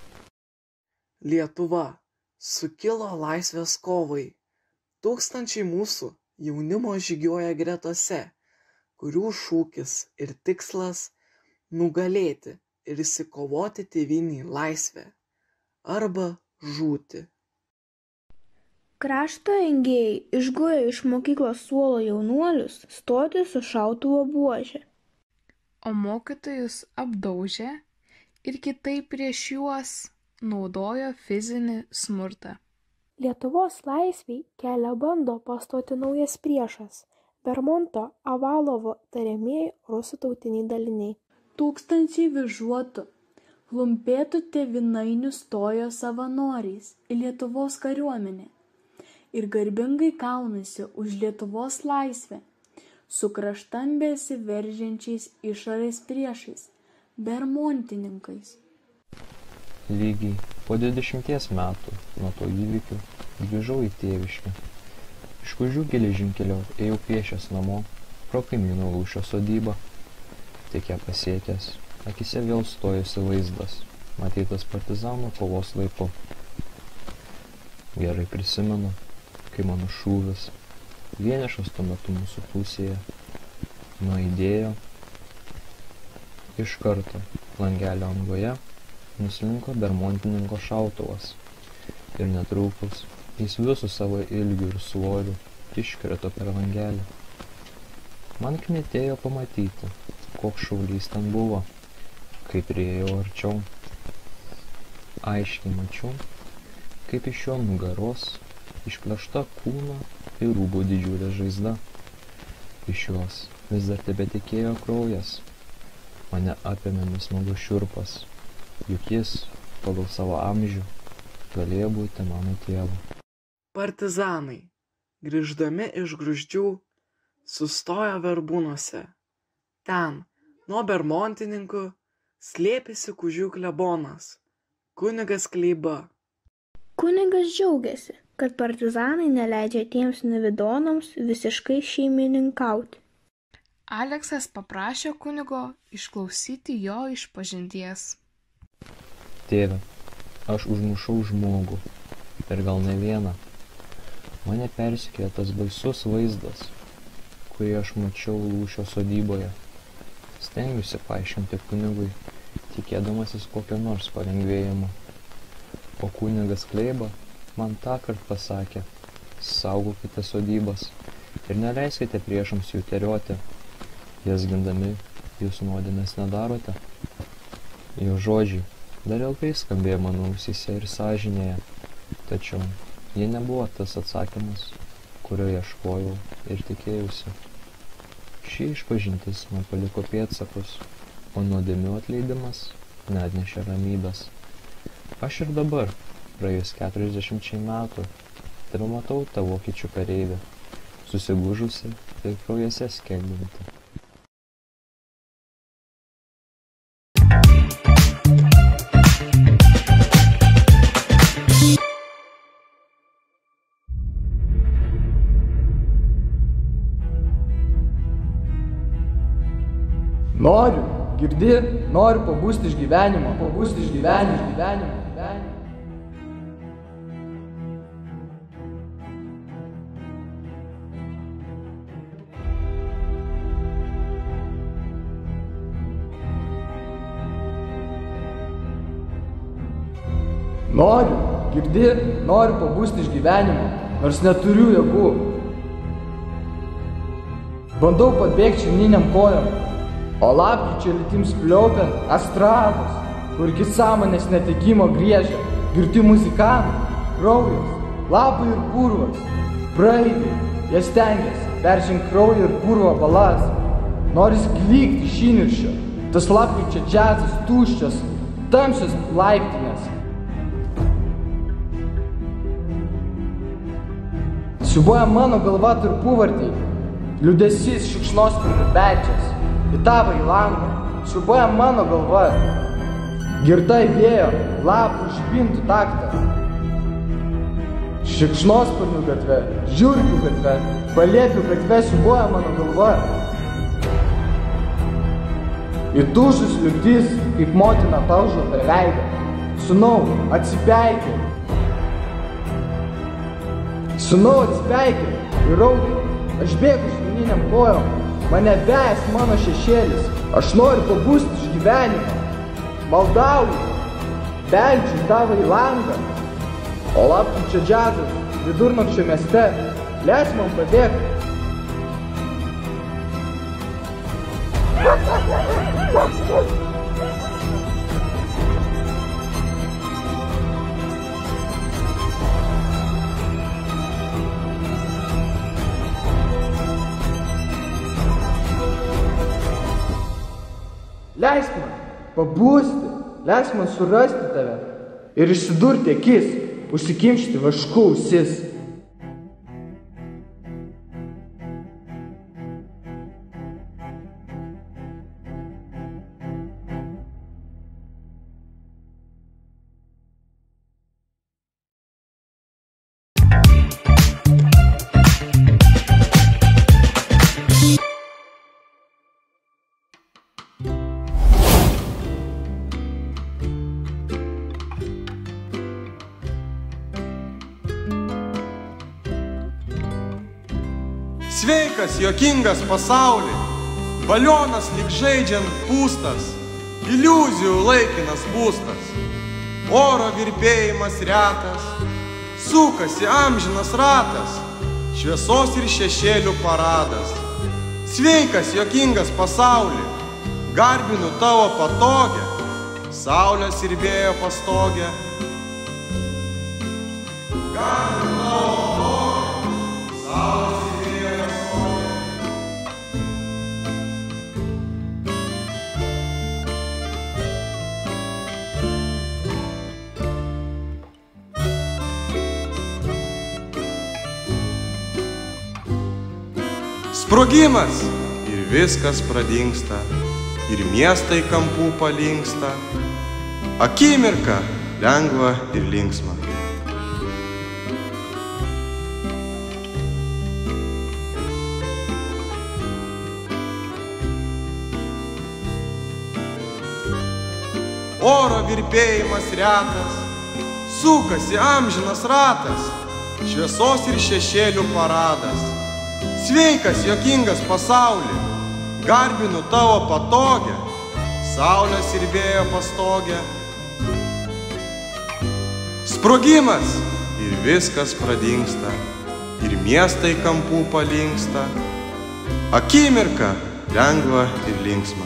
Lietuva sukilo laisvės kovai. Tūkstančiai mūsų jaunimo žygioja gretose, kurių šūkis ir tikslas nugalėti ir išsikovoti tėvynei laisvę arba žūti. Krašto engėjai išguoja iš mokyklos suolo jaunuolius stoti su šautuvo buože. O mokytojus apdaužė ir kitaip prieš juos naudojo fizinį smurtą. Lietuvos laisvei kelią bando pastoti naujas priešas – Bermonto Avalovo tariamieji rusų tautiniai daliniai. Tūkstančiai vyžuotų, klumpėtų tėvynainių stojo savanoriais į Lietuvos kariuomenę ir garbingai kaunasi už Lietuvos laisvę su kraštan besiveržiančiais išorės priešais – bermontininkais. Lygiai po dvidešimties metų nuo to įvykių grįžau į tėviškę. Iš Kužių geležinkelio ėjau pėsčias namo pro kaimyno Lūšio sodybą. Tik ją pasiekęs, akise vėl stojosi vaizdas, matytas partizanų kovos laiku. Gerai prisimenu, kai mano šūvis, vienišas tuo metu mūsų pusėje, nuaidėjo. Iš karto langelio angoje nuslinko bermontininko šautuvas ir netrukus jis visu savo ilgiu ir svoriu iškrito per langelį. Man knietėjo pamatyti, koks šaulys ten buvo, kai priėjau arčiau. Aiškiai mačiau, kaip iš jo nugaros išplėšta kūno ir rūbų didžiulė žaizda. Iš jos vis dar tebetekėjo kraujas. Mane apėmė nesmagus šiurpas. Juk jis, pagal savo amžių, galėjo būti mano tėvu. Partizanai, grįždami iš Gruzdžių, sustojo Verbūnuose. Ten, nuo bermontininkų, slėpėsi Kužių klebonas, kunigas Kleiba. Kunigas džiaugiasi, kad partizanai neleidžia tiems nevidonams visiškai šeimininkauti. Aleksas paprašė kunigo išklausyti jo išpažinties. Tėve, aš užmušau žmogų, ir gal ne vieną. Mane persikėlė tas baisus vaizdas, kurį aš mačiau Lūšio sodyboje. Stengiuosi paaiškinti kunigui, tikėdamasis kokio nors palengvėjimo. O kunigas Kleiba man tąkart pasakė, saugokite sodybas ir neleiskite priešams jų terioti. Jas gindami, jūs nuodėmės nedarote. Jo žodžiai dar ilgai skambėjo mano ausyse ir sąžinėje, tačiau jie nebuvo tas atsakymas, kurio ieškojau ir tikėjausi. Ši išpažintis man paliko pėdsakus, o nuodėmių atleidimas neatnešė ramybės. Aš ir dabar, praėjus keturiasdešimčiai metų, tebematau tą vokiečių kareivį, susigūžusi ir kraujose skendinti. Noriu, girdi, noriu pabūsti iš gyvenimo, pabūsti iš gyvenimo, iš gyvenimo, gyvenimo. Noriu, girdi, noriu pabūsti iš gyvenimo, nors neturiu jėgų. Bandau pabėgti širniniam kojom, o lapkričio lytims pliaupiant astrados, kurgi sąmonės netekimo griežia, girti muzikantai, kraujas, lapai ir purvas, praeiviai, jie stengiasi peržengti kraują ir purvo balas, noris klykti iš įniršio, tas lapkričio džiazas tuščias, tamsios laiptinės. Siubuoja mano galva tarpuvartį, liūdesys šikšnosparnių pečias. Į tavo į langą, siubuoja mano galva, girta į vėjo, lapų žibintų taktą. Šikšnosparnių gatve, žiurkių gatve, palėpių gatve siubuoja mano galva. Įtūžus liūtis, kaip motina taužo per veidą. Sūnau, atsipeikėk. Sūnau, atsipeikėk ir raukėk, aš bėgu švininiam kojom. Mane vejęs mano šešėlis, aš noriu pabūsti iš gyvenimo. Maldauju, beldžiu tavo į langą. O lapkričio džiazas vidurnakčio mieste, leisk man pabėgti. Leisk man pabūsti, leisk man surasti tave ir išsidurti akis, užsikimšti vašku ausis. Sveikas, juokingas pasaulį, balionas lyg žaidžiant pūstas, iliuzijų laikinas būstas, oro virpėjimas retas, sukasi amžinas ratas, šviesos ir šešėlių paradas. Sveikas, juokingas pasaulį, garbinu tavo patogę, saulės ir vėjo pastogę. Garbinu tavo patogę, saulės ir vėjo pastogę. Sprogimas ir viskas pradingsta, ir miestai kampų palinksta. Akimirka lengva ir linksma. Oro virpėjimas retas, sukasi amžinas ratas, šviesos ir šešėlių paradas. Sveikas, juokingas pasauli, garbinu tavo patogę, saulės ir vėjo pastogę. Sprogimas ir viskas pradingsta, ir miestai kampų palinksta. Akimirka lengva ir linksma.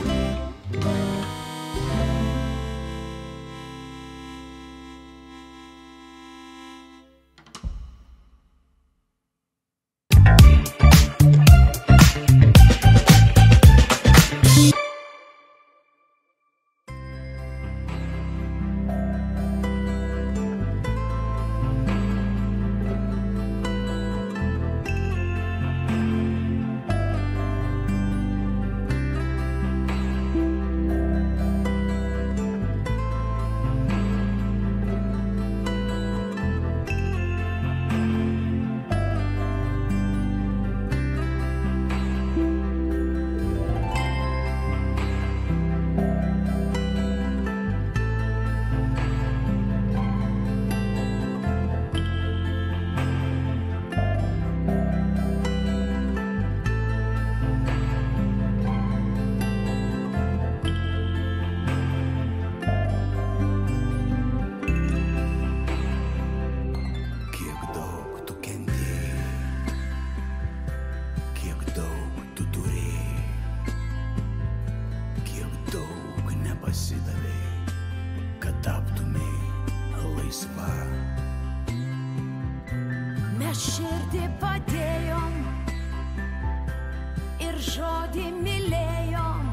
Širdį padėjom ir žodį mylėjom,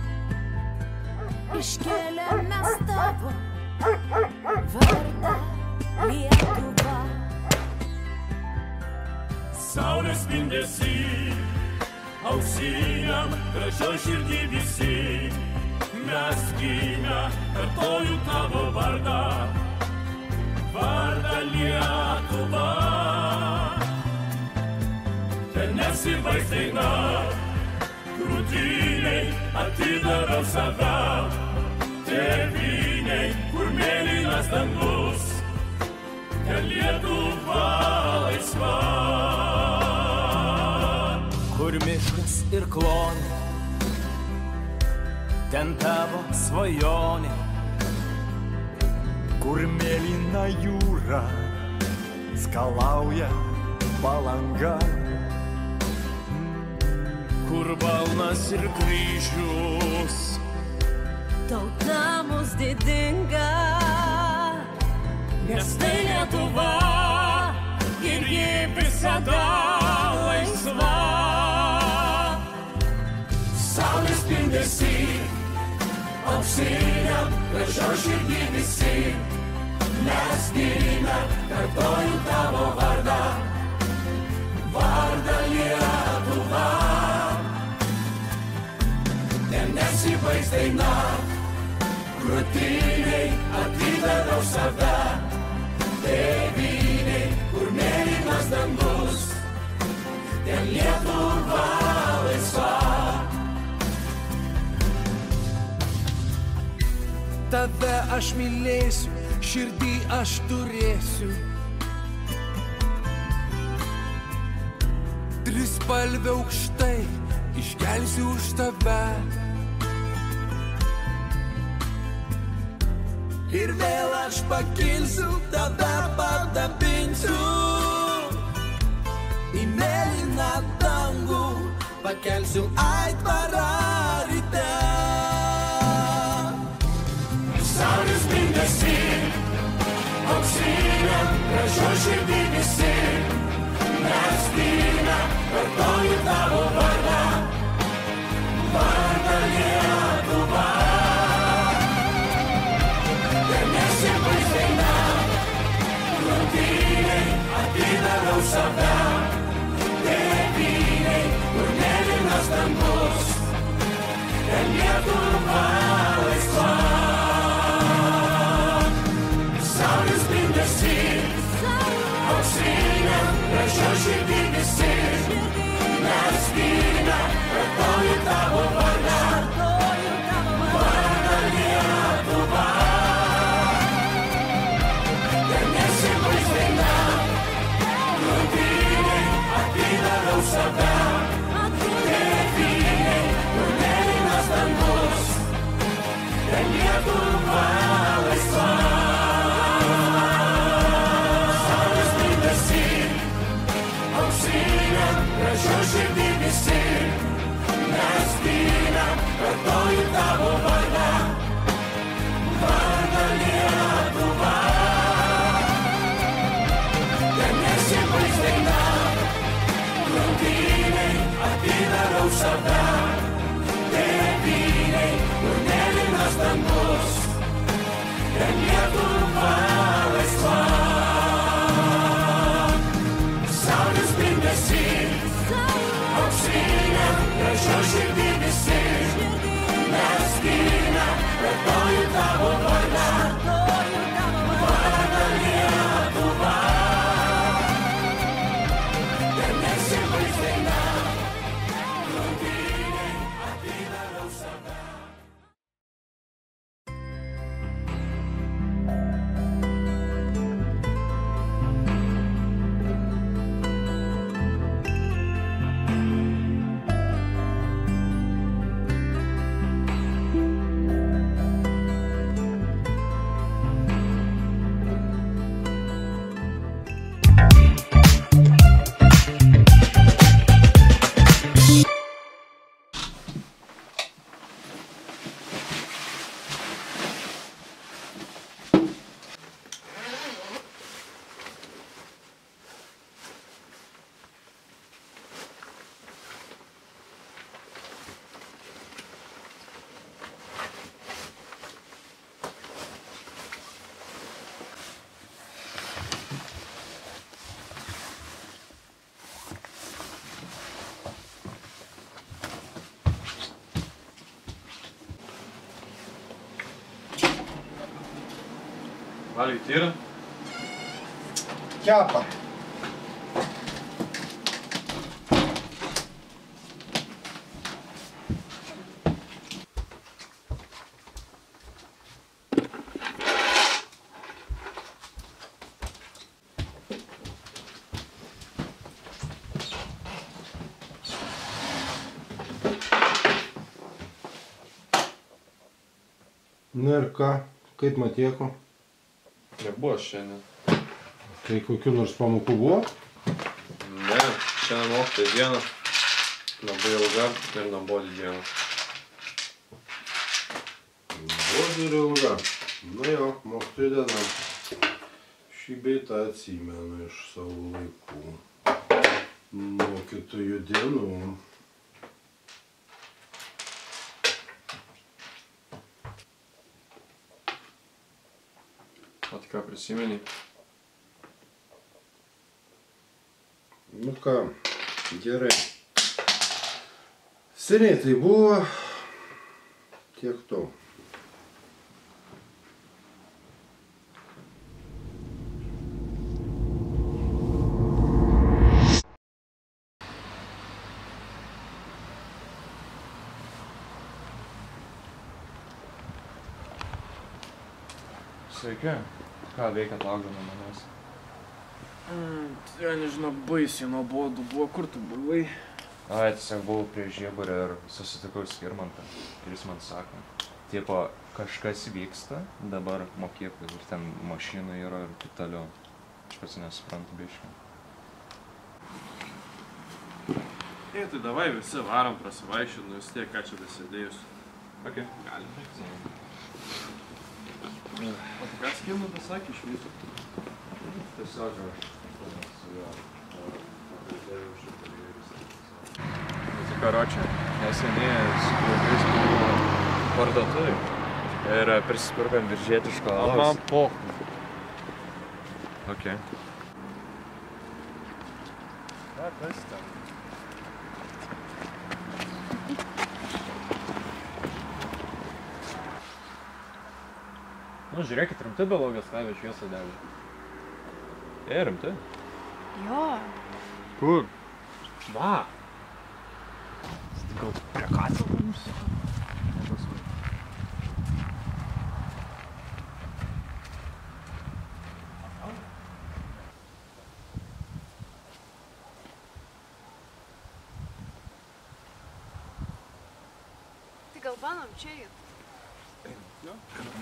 iškėlėm mes tavo vardą Lietuva. Saulės spindesy, auksiniam, gražioj širdį visi, mes gimę, kartoju tavo vardą, vardą Lietuva. Ten nesibaigs daina, krūtiniai atidarau save, tėvynei, kur mėlynas dangus, ten Lietuva laisva. Kur miškas ir klonė, ten tavo svajonė, kur mėlyna jūra skalauja Palanga, kur balnas ir kryžius, tauta mus didinga, nes tai Lietuva ir ji visada laisva. Saulės spindesy, auksiniam, gražioj širdį visi, mes gimę, kartoju tavo vardą, vardą Lietuva. Ten nesibaigs daina, krūtiniai atidarau save, tėvynei, kur mėlynas dangus, ten Lietuva laisva. Tave aš mylėsiu, širdį aš turėsiu, trispalvę aukštai iškelsiu už tave. Ir vėl aš pakilsiu, tave padabinsiu į mėlyną dangų, pakelsiu aitvarą ryte. Saulės spindesy, auksiniam, gražioj širdį visi, mes gimę, kartoju tavo vardą, vardą Lietuva. Ten nesibaigs daina, krūtiniai atidarau save, tėvynei, kur mėlynas Valgyt yra? Kepa. Na ir ką, kaip Matieko? Nebuvo šiandien. Tai kokių nors pamokų buvo? Ne, šiandien mokytoja diena. Labai ilga ir nuobodi diena. Nuobodi ir ilga. Na jo, mokytoja diena. Šį beitą atsimenu iš savo laikų. Mokytojų dienų. O tai ką prisimeni? Nu ką, gerai. Seniai tai buvo tiek to. Sveiki. Ką veikia laukdama manęs? Mm, ja nežinau, baisiai nuobodu buvo. Kur tu buvai? Ai, tiesiog buvau prie Žiburio ir susitikau Skirmantą. Ir jis man sako, tipo, kažkas vyksta dabar mokyklai ir ten mašinų yra ir taip toliau. Aš pats nesuprantu biškai. Ei, tai davai visi varom prasivaišint, nu vis tiek, ką čia besėdėjus. Ok. Galim. O tai ką Skirmantas sakė iš viso? Tiesiog aš su juo pradėjau šitą vyrius. Nu tai karočią, neseniai su draugais buvo parduotuvėj ir prisipirkom viržietiško alaus. Man pochų. Ok. Ką, kas ten? Nu, žiūrėkit, rimti biologijos kavė šviesą dega. E, rimti? Jo. Kur? Va. Gal prie katilo mums? Tai gal banom čia eit? Jo.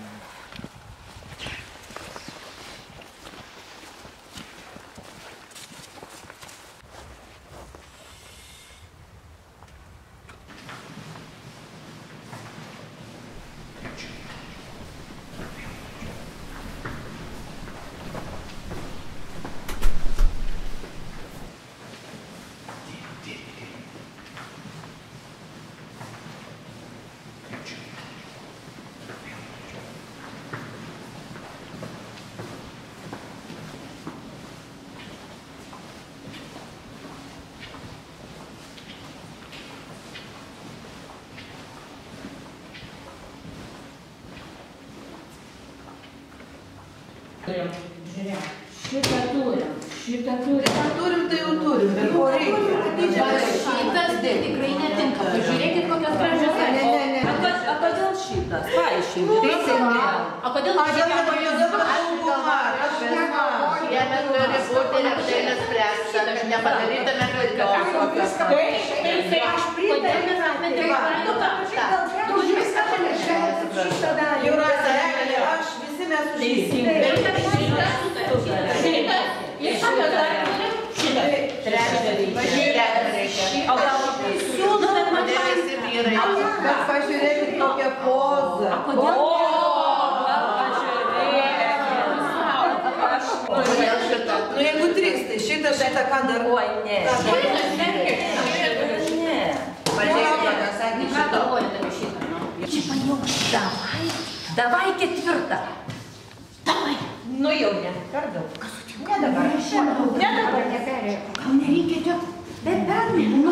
Žiūrėk, šitą turim, šitą turim. Šitą turim, tai jau turim, bet ko reikia. Šitas tikrai netinka. Pažiūrėkit, kokios gražios. Ne, ne, ne. O kodėl šitas? Paaiškinkit. O kodėl šitas? Jame turi būti rimtai nespręsta, kad nepadarytume klaidos. Aš pritariu, mes atmetėm valandą. Tu viską pamiršai, šitą dalį. Jūras, Eglė, aš visi mes užžįsime. O gal siūlome Dėmesi vyrai. Bet pažiūrėkit kokią pozą. O kodėl? Nu jeigu trys, tai šitą, šitą ką dar? Oi, ne. Ne. Pažiūrėkit, ką sakė šitą. Čia paniuk, davai, davai ketvirtą. Davai. Nu jau ne, per daug. Ne dabar. Ne dabar neperėjo. Gal nereikia tiek. Bet pernai, nu,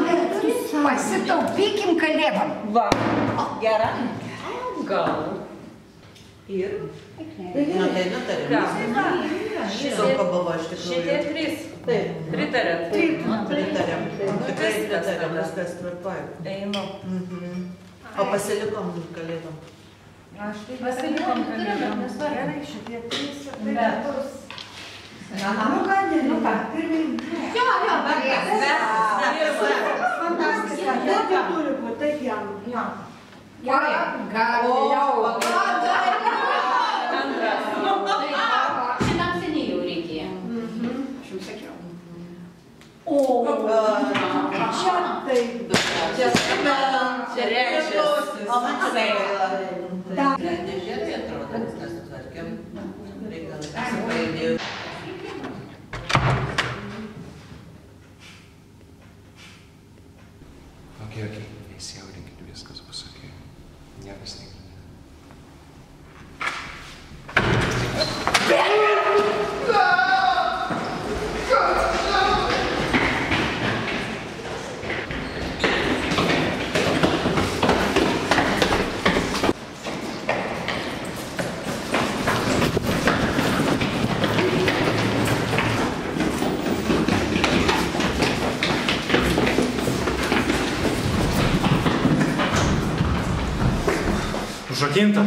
pasitaupykim kalėdom. Va, gera. Gal. Ir Na tai nutarėm. Sunku buvo iš tikrųjų. Šitie trys. Taip. Pritarėt? Taip. Pritarėm. Tikrai pritarėm, viskas tvarkoj. Einu. O pasilikom kalėdom. Aš tai pasilikom kalėdom. Gerai, šitie trys. Bet. Aha, nu ką, nu ką, pirmin. Jo, jo, bet. Fantastika, taip jau turi būti, taip jam. Jo. Gerai, gal jau. Šitam seniai jau reikėjo. Aš jums sakiau. O, čia taip. Čia skambant, čia reišės. O man čia gaila. Nežiūrėtai atrodo, viskas sutvarkėm. Reikia pasipaidėjau. Okei, okei, nesijaudinkit, viskas bus okei. Niekas negirdės. Užrakinta.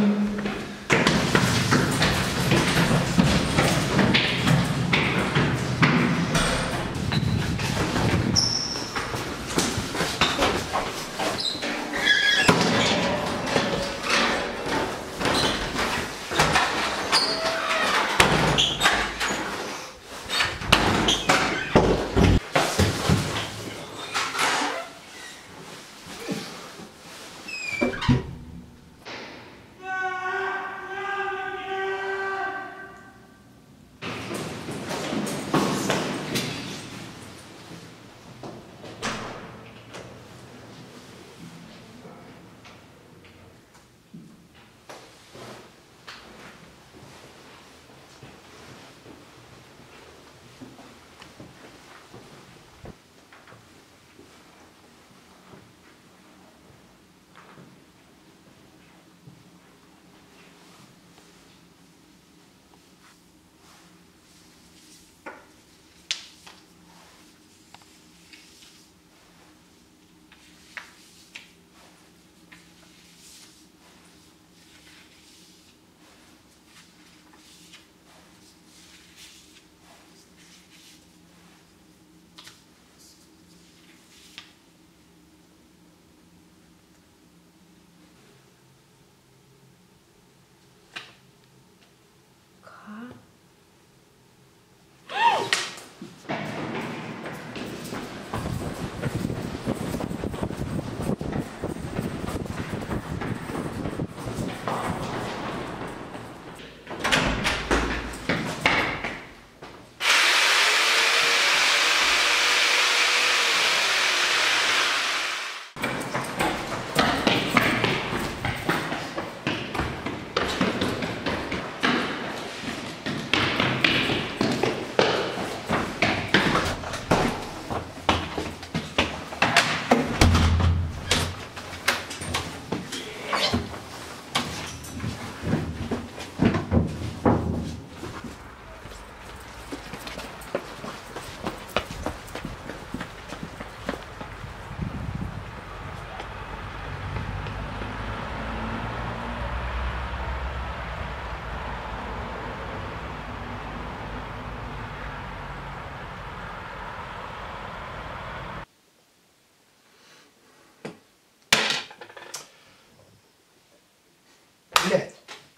Блять,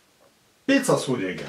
пицца судейка.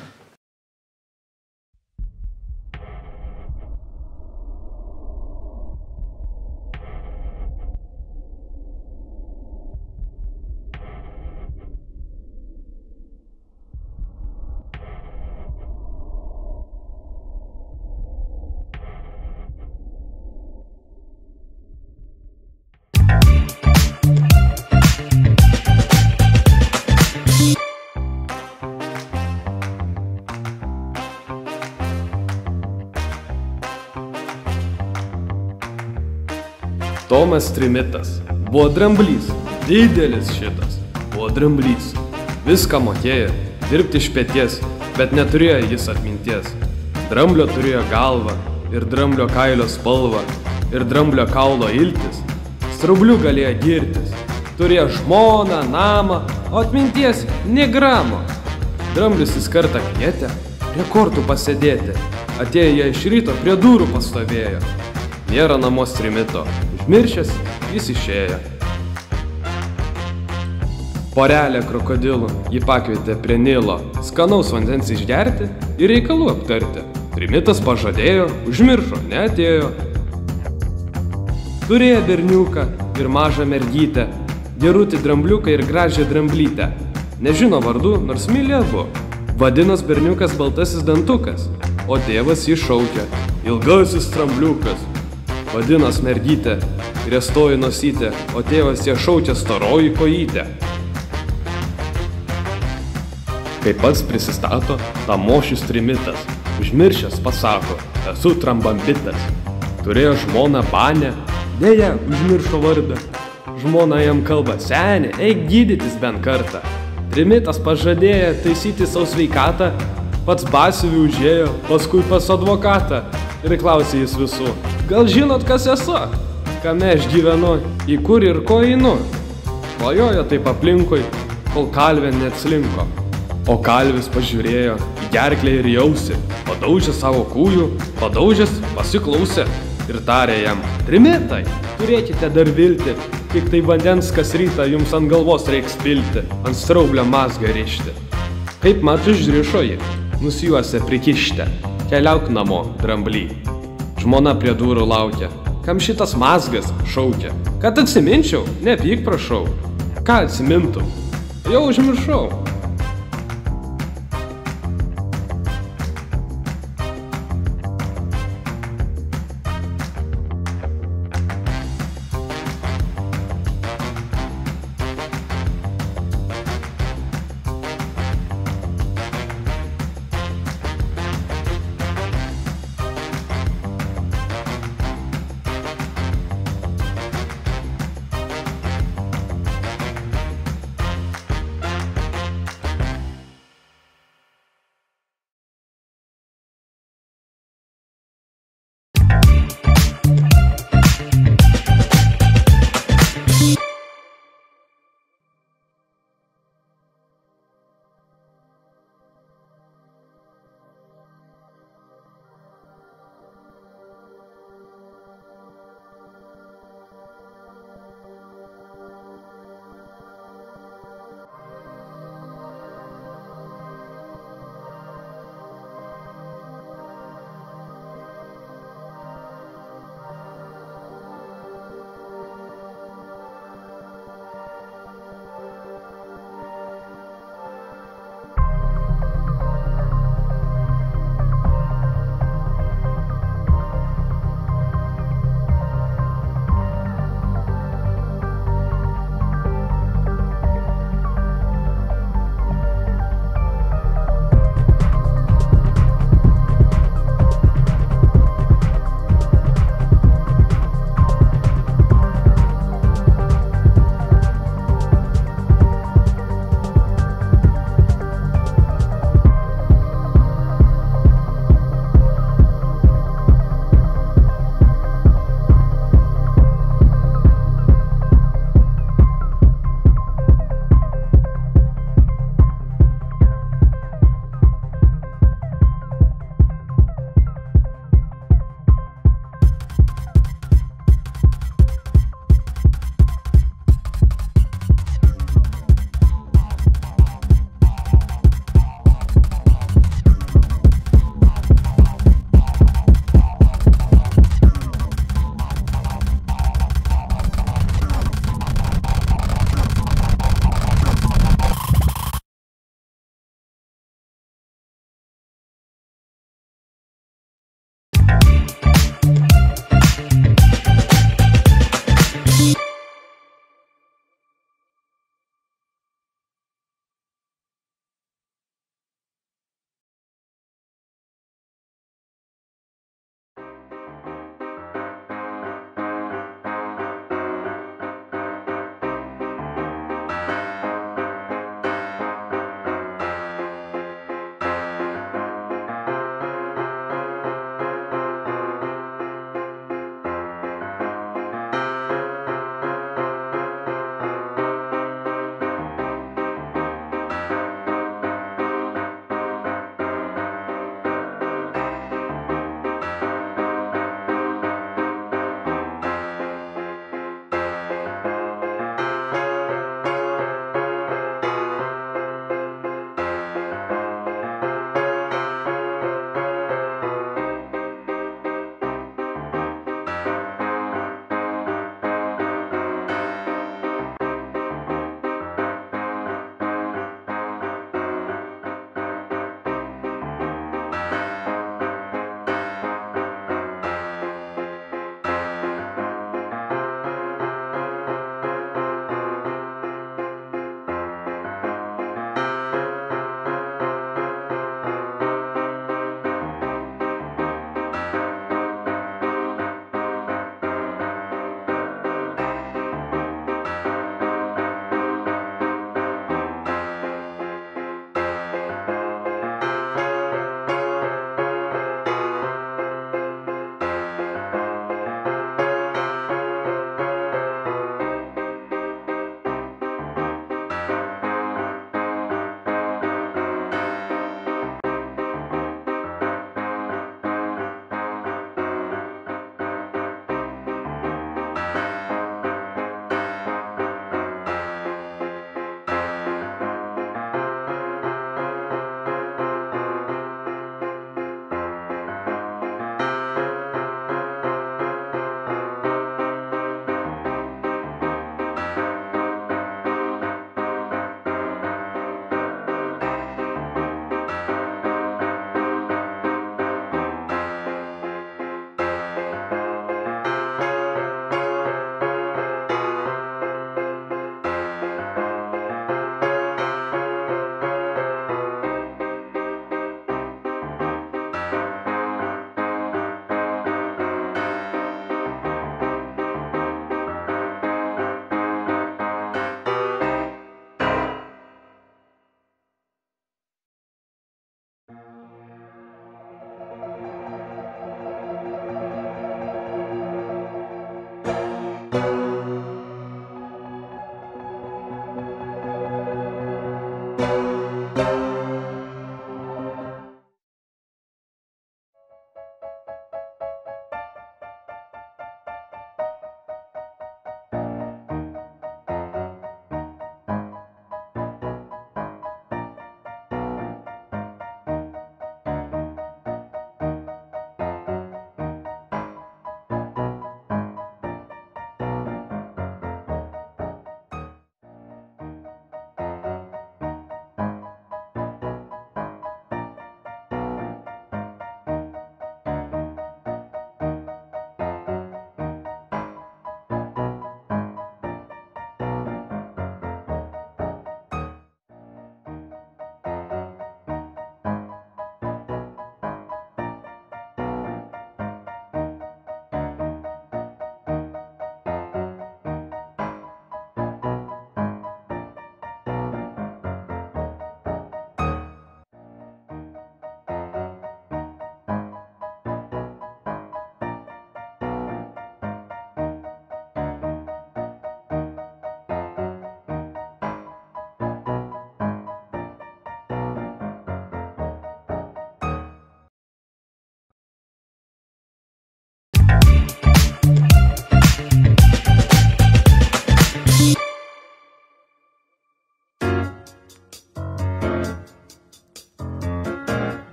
Tomas Trimitas. Buvo dramblys. Didelis šitas. Buvo dramblys. Viską mokėjo. dirbti iš peties, bet neturėjo jis atminties. Dramblio turėjo galvą ir dramblio kailio spalvą ir dramblio kaulo iltis. Straubliu galėjo girtis, turėjo žmoną, namą, o atminties nė gramo. Dramblis jis kartą kvietė prie kortų pasėdėti, atėjo jie iš ryto prie durų pastovėjo. Nėra namos trimito, užmiršęs jis išėjo. Porelė krokodilų jį pakvietė prie Nilo, skanaus vandens išgerti ir reikalų aptarti. Trimitas pažadėjo, užmiršo, neatėjo. Turėjo berniuką ir mažą mergytę, gerutį drambliuką ir gražią dramblytę. Nežino vardų, nors mylė abu. Vadinos berniukas baltasis dantukas, o tėvas jį šaukia ilgasis drambliukas. Vadinos mergytė riestoji nosytė, o tėvas ją šaukia storoji kojytė. Kai pats prisistato, tamošius trimitas, užmiršęs pasako, esu trambambitas. Turėjo žmoną Banę, dėja užmiršo vardą. Žmona jam kalba, senė, eik gydytis bent kartą. Trimitas pažadėjo taisyti savo sveikatą, pats batsiuviu užėjo, paskui pas advokatą. Ir klausė jis visų, gal žinot, kas esu? Kame aš gyvenu, į kur ir ko einu? Klajojo taip aplinkui, kol kalvė neatslinko. O kalvis pažiūrėjo į gerklę ir į ausį, padaužė savo kūjų, padaužęs pasiklausė ir tarė jam, trimitai, turėkite dar vilti, tik tai vandens kas rytą jums ant galvos reiks pilti, ant straublio mazgą rišti. Kaip mat užrišo jį, nusijuose prikište, keliauk namo, drambly. Žmona prie durų laukia, kam šitas mazgas šaukia, kad atsiminčiau, nepyk prašau. Ką atsimintum? Jau užmiršau.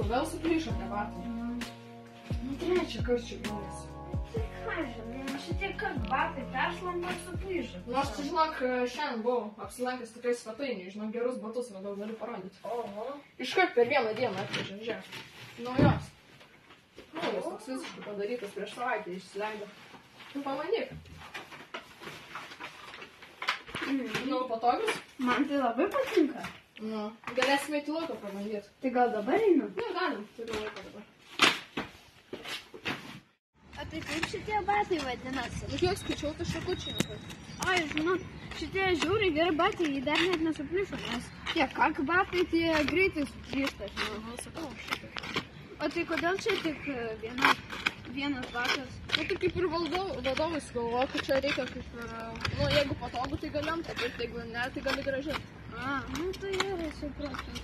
vėl suplyšo tie batai. Nu, trečią kartą čia gaunasi. Tai ką žinai, šitie kad batai perslampa ir suplyšo. Nu, aš tai žinok, šiandien buvau apsilankęs tikrai svetainiai, žinok, gerus batus radau, galiu parodyti. Oho. Iškart per vieną dieną atvežė, žiūrėk. Naujos. Naujas toks visiškai padarytas prieš savaitę išsileido. Tu pamatyk. Mm. Nu, patogus? Man tai labai patinka. Nu, galėsime į lauką pabandyti. Tai gal dabar einu? Ne, galim, turiu laiko dabar. A tai kaip šitie batai vadinasi? Nu, kiek skaičiau, tai šakučiai. Ai, žinok, šitie žiauriai geri batai, jie dar net nesuplyšo, nes tie kak batai, tie greitai suplyšta, žinok. Sakau, šitai. O tai kodėl čia tik viena, vienas batas? Nu, tai kaip ir vadovai sugalvojo, kad čia reikia kaip ir, nu, jeigu patogu, tai galiam, bet jeigu ne, tai gali gražiai. A, nu tai gerai, supratau.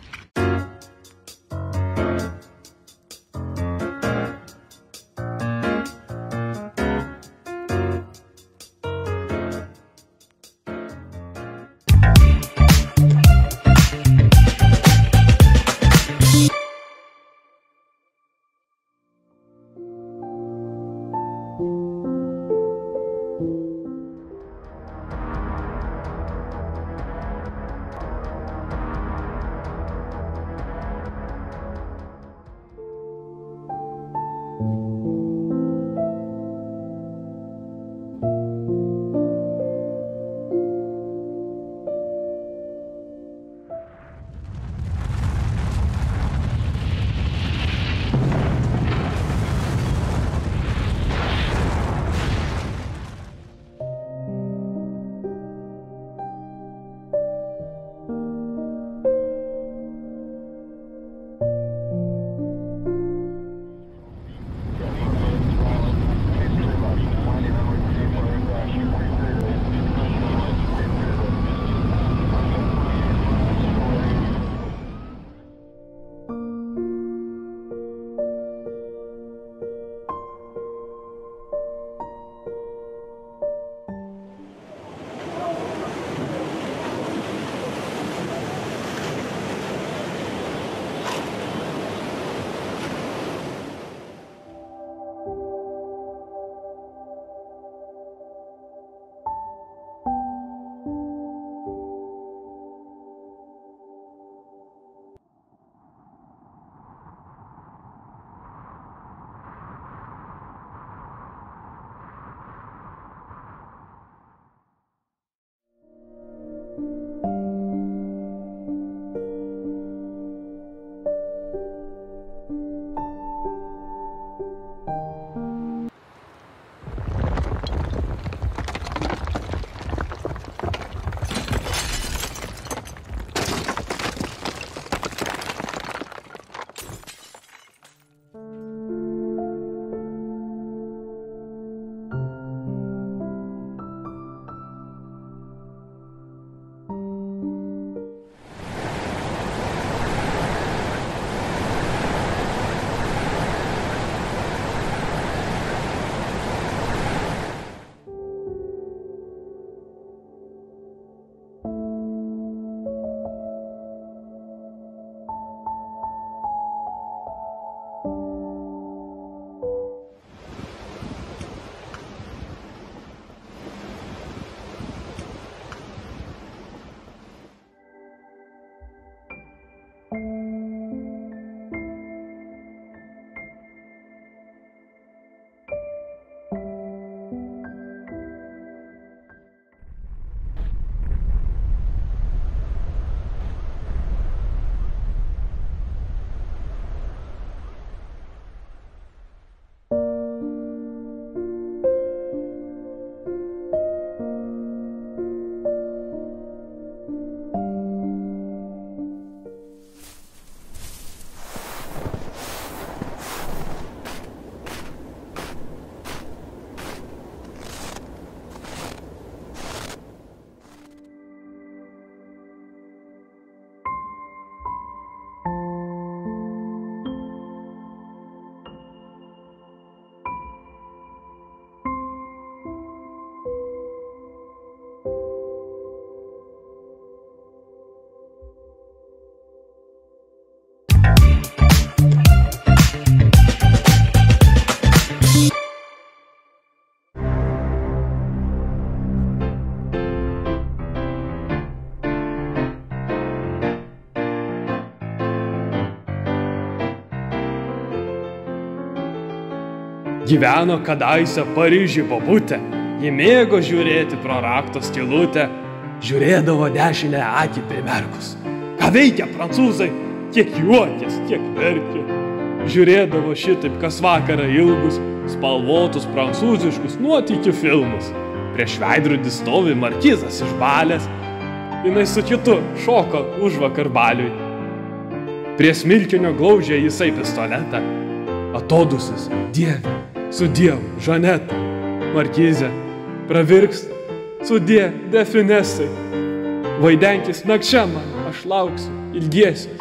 Gyveno kadaise Paryžiuje bobutė, ji mėgo žiūrėti pro rakto skylutę, žiūrėdavo dešinę akį primerkus. Ką veikia prancūzai, kiek juokės, kiek verkė. Žiūrėdavo šitaip kas vakarą ilgus, spalvotus prancūziškus nuotykių filmus. Prieš veidrodį stovi markizas išbalęs, jinai su kitu šoko užvakar baliui. Prie smilkinio glaudžia jisai pistoletą. Atodusis, dieve, sudiev, Žaneta, markizė, pravirks, sudie, definesai. Vaidenkis nakčia man, aš lauksiu, ilgiesiu.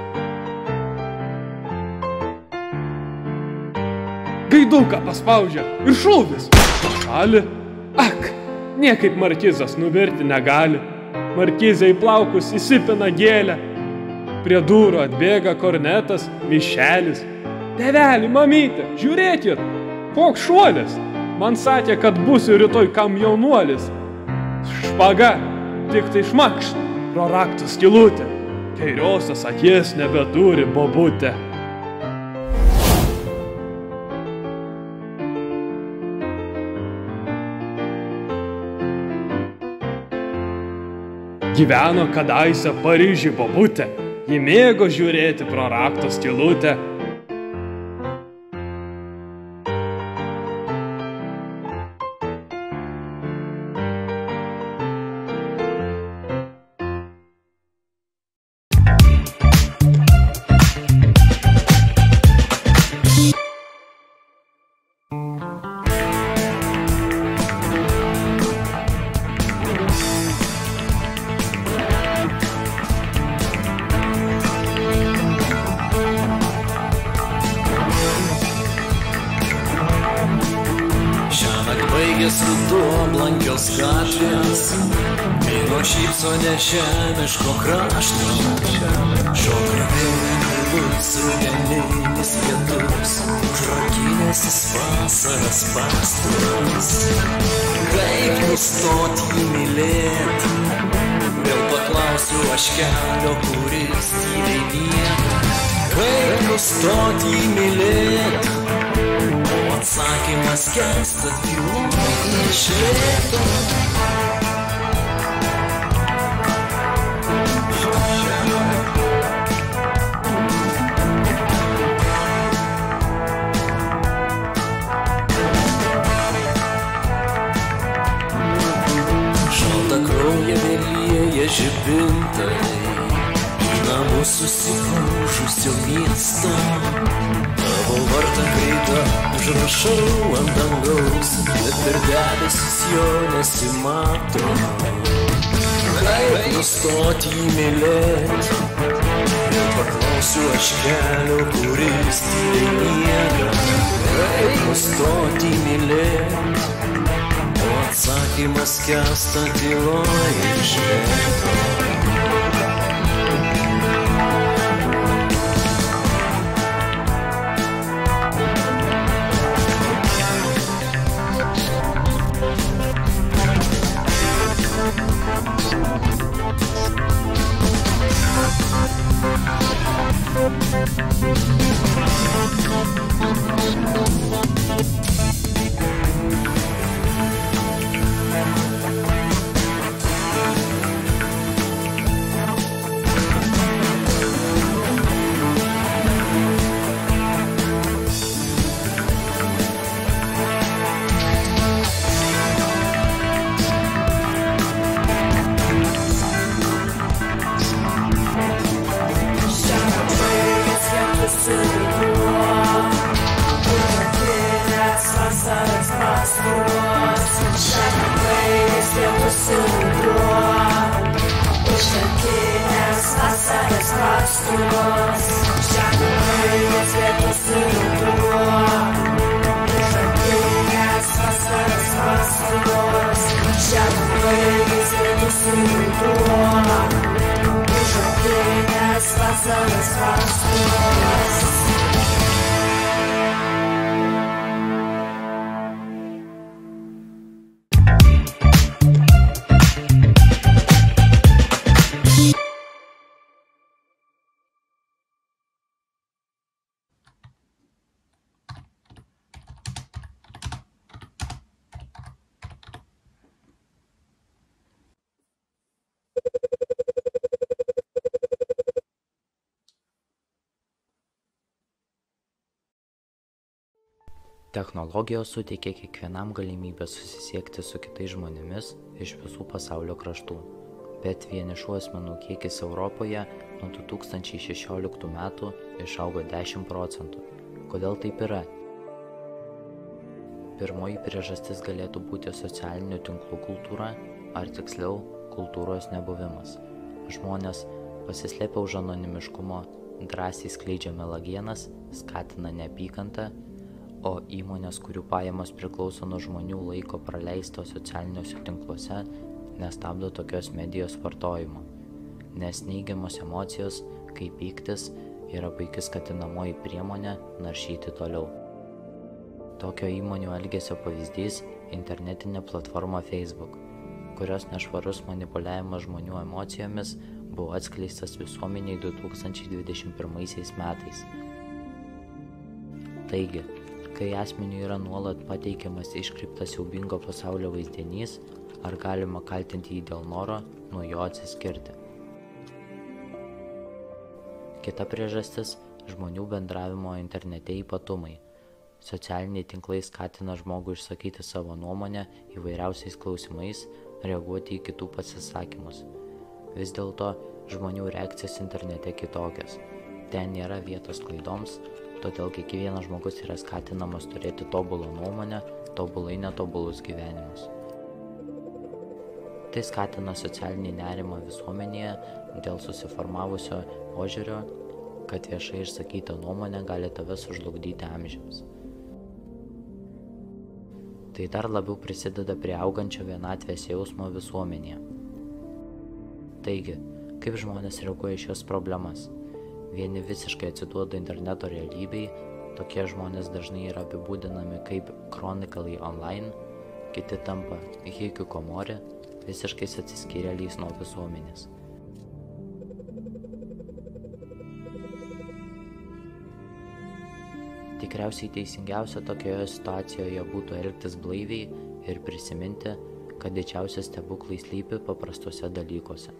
Gaiduką paspaudžia ir šūvis. Šalį, ak, niekaip markizas nuvirti negali. Markizė į plaukus įsipina gėlę. Prie durų atbėga kornetas, Mišelis. Tėvelį, mamytė, žiūrėkit, koks šuolis. Man sakė, kad būsiu rytoj kam jaunuolis. Špaga, tik tai šmakšt, pro raktų skylutę. Kairiosios akies nebeturi bobutė. Gyveno kadaise Paryžiuje bobutė, ji mėgo žiūrėti pro rakto skylutę. Žemiško krašto šokio vėlus rudeninis lietus, užrakinęsis vasaras pasturas. Kaip nustoti mylėt, vėl paklausiu aš kelio, kuris tyliai miega. Kaip nustoti mylėt, o atsakymas skęsta tyloje iš lėto. Žibintai į namus susigūžusio miesto. Tavo vardą greitą užrašau ant dangaus, bet per debesis jo nesimato. Kaip nustoti mylėt, vėl paklausiu aš kelio, kuris tyliai miega. Kaip nustoti mylėt, o atsakymas skęsta tyloje iš lėto. Technologijos suteikia kiekvienam galimybę susisiekti su kitais žmonėmis iš visų pasaulio kraštų. Bet vienišų asmenų kiekis Europoje nuo du tūkstančiai šešioliktų metų išaugo dešimt procentų. Kodėl taip yra? Pirmoji priežastis galėtų būti socialinių tinklų kultūra, ar tiksliau, kultūros nebuvimas. Žmonės pasislėpia už anonimiškumo, drąsiai skleidžia melagienas, skatina neapykantą, o įmonės, kurių pajamos priklauso nuo žmonių laiko praleisto socialiniuose tinkluose, nestabdo tokios medijos vartojimo, nes neigiamos emocijos, kaip pyktis, yra puiki skatinamoji priemonė naršyti toliau. Tokio įmonių elgesio pavyzdys – internetinė platforma Facebook, kurios nešvarus manipuliavimas žmonių emocijomis buvo atskleistas visuomeniai du tūkstančiai dvidešimt pirmaisiais metais. Taigi, kai asmeniui yra nuolat pateikiamas iškreiptas siaubingo pasaulio vaizdinys, ar galima kaltinti jį dėl noro nuo jo atsiskirti? Kita priežastis – žmonių bendravimo internete ypatumai. Socialiniai tinklai skatina žmogų išsakyti savo nuomonę įvairiausiais klausimais, reaguoti į kitų pasisakymus. Vis dėlto žmonių reakcijas internete kitokios. Ten nėra vietos klaidoms, todėl kiekvienas žmogus yra skatinamas turėti tobulą nuomonę, tobulai netobulus gyvenimus. Tai skatina socialinį nerimą visuomenėje dėl susiformavusio požiūrio, kad viešai išsakyta nuomonė gali tave sužlugdyti amžiams. Tai dar labiau prisideda prie augančio vienatvės jausmo visuomenėje. Taigi, kaip žmonės reaguoja į šios problemas? Vieni visiškai atsiduoda interneto realybei, tokie žmonės dažnai yra apibūdinami kaip chronically online, kiti tampa hikikomori, visiškai atsiskyrėliais nuo visuomenės. Tikriausiai teisingiausia tokioje situacijoje būtų elgtis blaiviai ir prisiminti, kad didžiausias stebuklai slypi paprastuose dalykuose.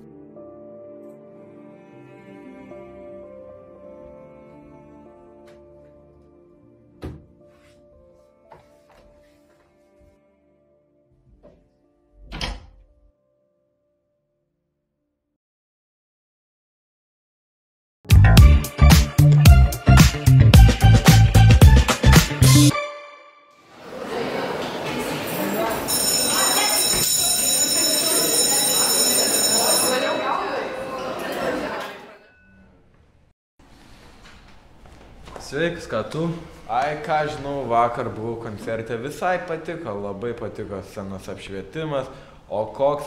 Sveikas, ką tu? Ai, ką žinau, vakar buvau koncerte, visai patiko, labai patiko scenos apšvietimas, o koks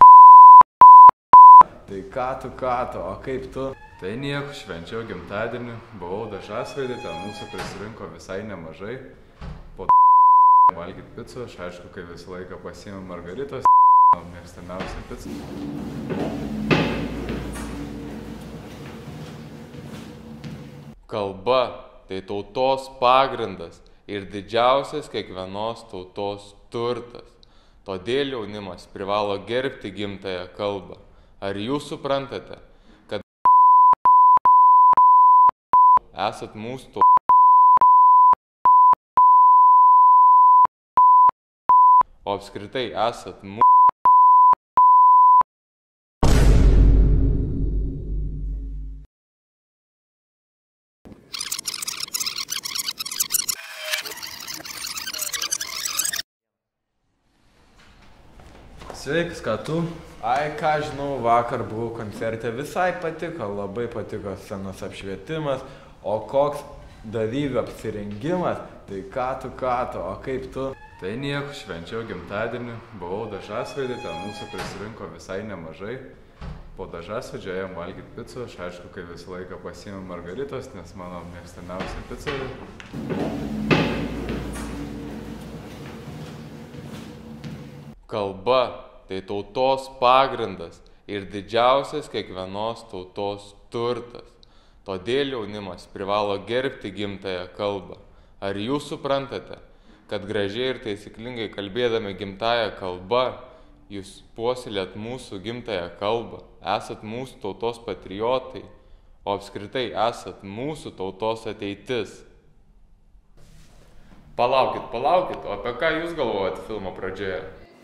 tai ką tu, ką tu, o kaip tu? Tai nieko, švenčiau gimtadienį, buvau Dažasvaidį, ten mūsų prisirinko visai nemažai, po valgyti picų, aš aišku, kai visą laiką pasiėmiau margaritos, mėgstamiausia pica. Kalba tai tautos pagrindas ir didžiausias kiekvienos tautos turtas. Todėl jaunimas privalo gerbti gimtąją kalbą. Ar jūs suprantate, kad esat mūsų tautos, o apskritai esat mūsų. Sveikas, ką tu? Ai, ką žinau, vakar buvau koncerte, visai patiko, labai patiko scenos apšvietimas, o koks dalyvių apsirengimas, tai ką tu, ką tu, o kaip tu? Tai nieko, švenčiau gimtadienį, buvau Dažasvaidį, ten mūsų prisirinko visai nemažai, po Dažasvaidžio ėjom valgyti picų, aš aišku, kai visą laiką pasiėmiau margaritos, nes mano mėgstamiausia pica. Kalba tai tautos pagrindas ir didžiausias kiekvienos tautos turtas. Todėl jaunimas privalo gerbti gimtąją kalbą. Ar jūs suprantate, kad gražiai ir taisyklingai kalbėdami gimtąją kalbą, jūs puoselėt mūsų gimtąją kalbą, esat mūsų tautos patriotai, o apskritai esat mūsų tautos ateitis. Palaukit, palaukit, o apie ką jūs galvojate filmo pradžioje?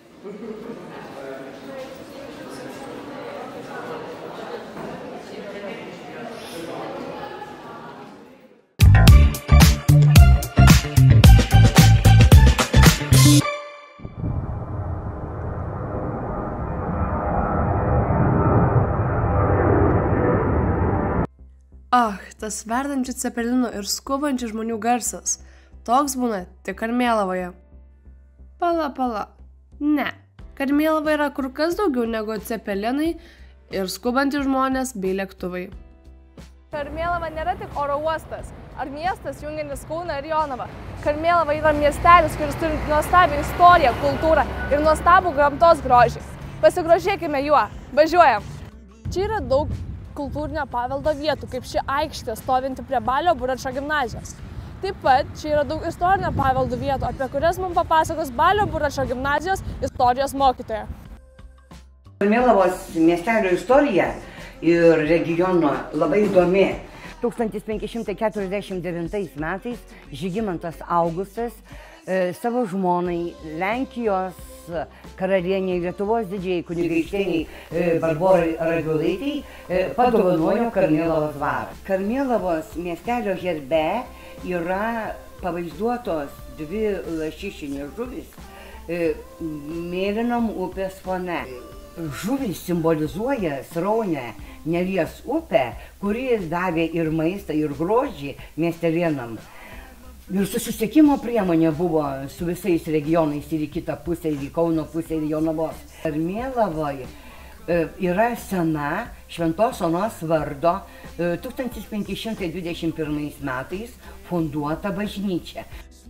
Ah, tas verdančių cepelinų ir skubančių žmonių garsas. Toks būna tik Karmėlavoje. Pala, pala. Ne. Karmėlava yra kur kas daugiau negu cepelinai ir skubantys žmonės bei lėktuvai. Karmėlava nėra tik oro uostas ar miestas jungiantis Kauną ir Jonavą. Karmėlava yra miestelis, kuris turi nuostabią istoriją, kultūrą ir nuostabų gamtos grožį. Pasigrožėkime juo. Važiuojam. Čia yra daug kultūrinio paveldo vietų, kaip ši aikštė stovinti prie Balio Buračo gimnazijos. Taip pat čia yra daug istorinio paveldo vietų, apie kurias mums papasakos Balio Buračo gimnazijos istorijos mokytoja. Karmėlavos miestelio istorija ir regiono labai įdomi. tūkstantis penki šimtai keturiasdešimt devintais metais Žygimantas Augustas e, savo žmonai Lenkijos karalieniai Lietuvos didžiai kunigaikštieniai e, Barborai Radvilaitei e, padovanojo Karmėlavos dvarą. Karmėlavos miestelio herbe yra pavaizduotos dvi lašišinės žuvys e, mėlynam upės fone. Žuvys simbolizuoja sraunę Neries upę, kuri davė ir maistą, ir grožį miestelėnam. Ir susisiekimo priemonė buvo su visais regionais ir į kitą pusę, ir į Kauno pusę, ir į Jonavos. Karmėlavoje yra sena Šventos Onos vardo tūkstantis penki šimtai dvidešimt pirmais metais funduota bažnyčia.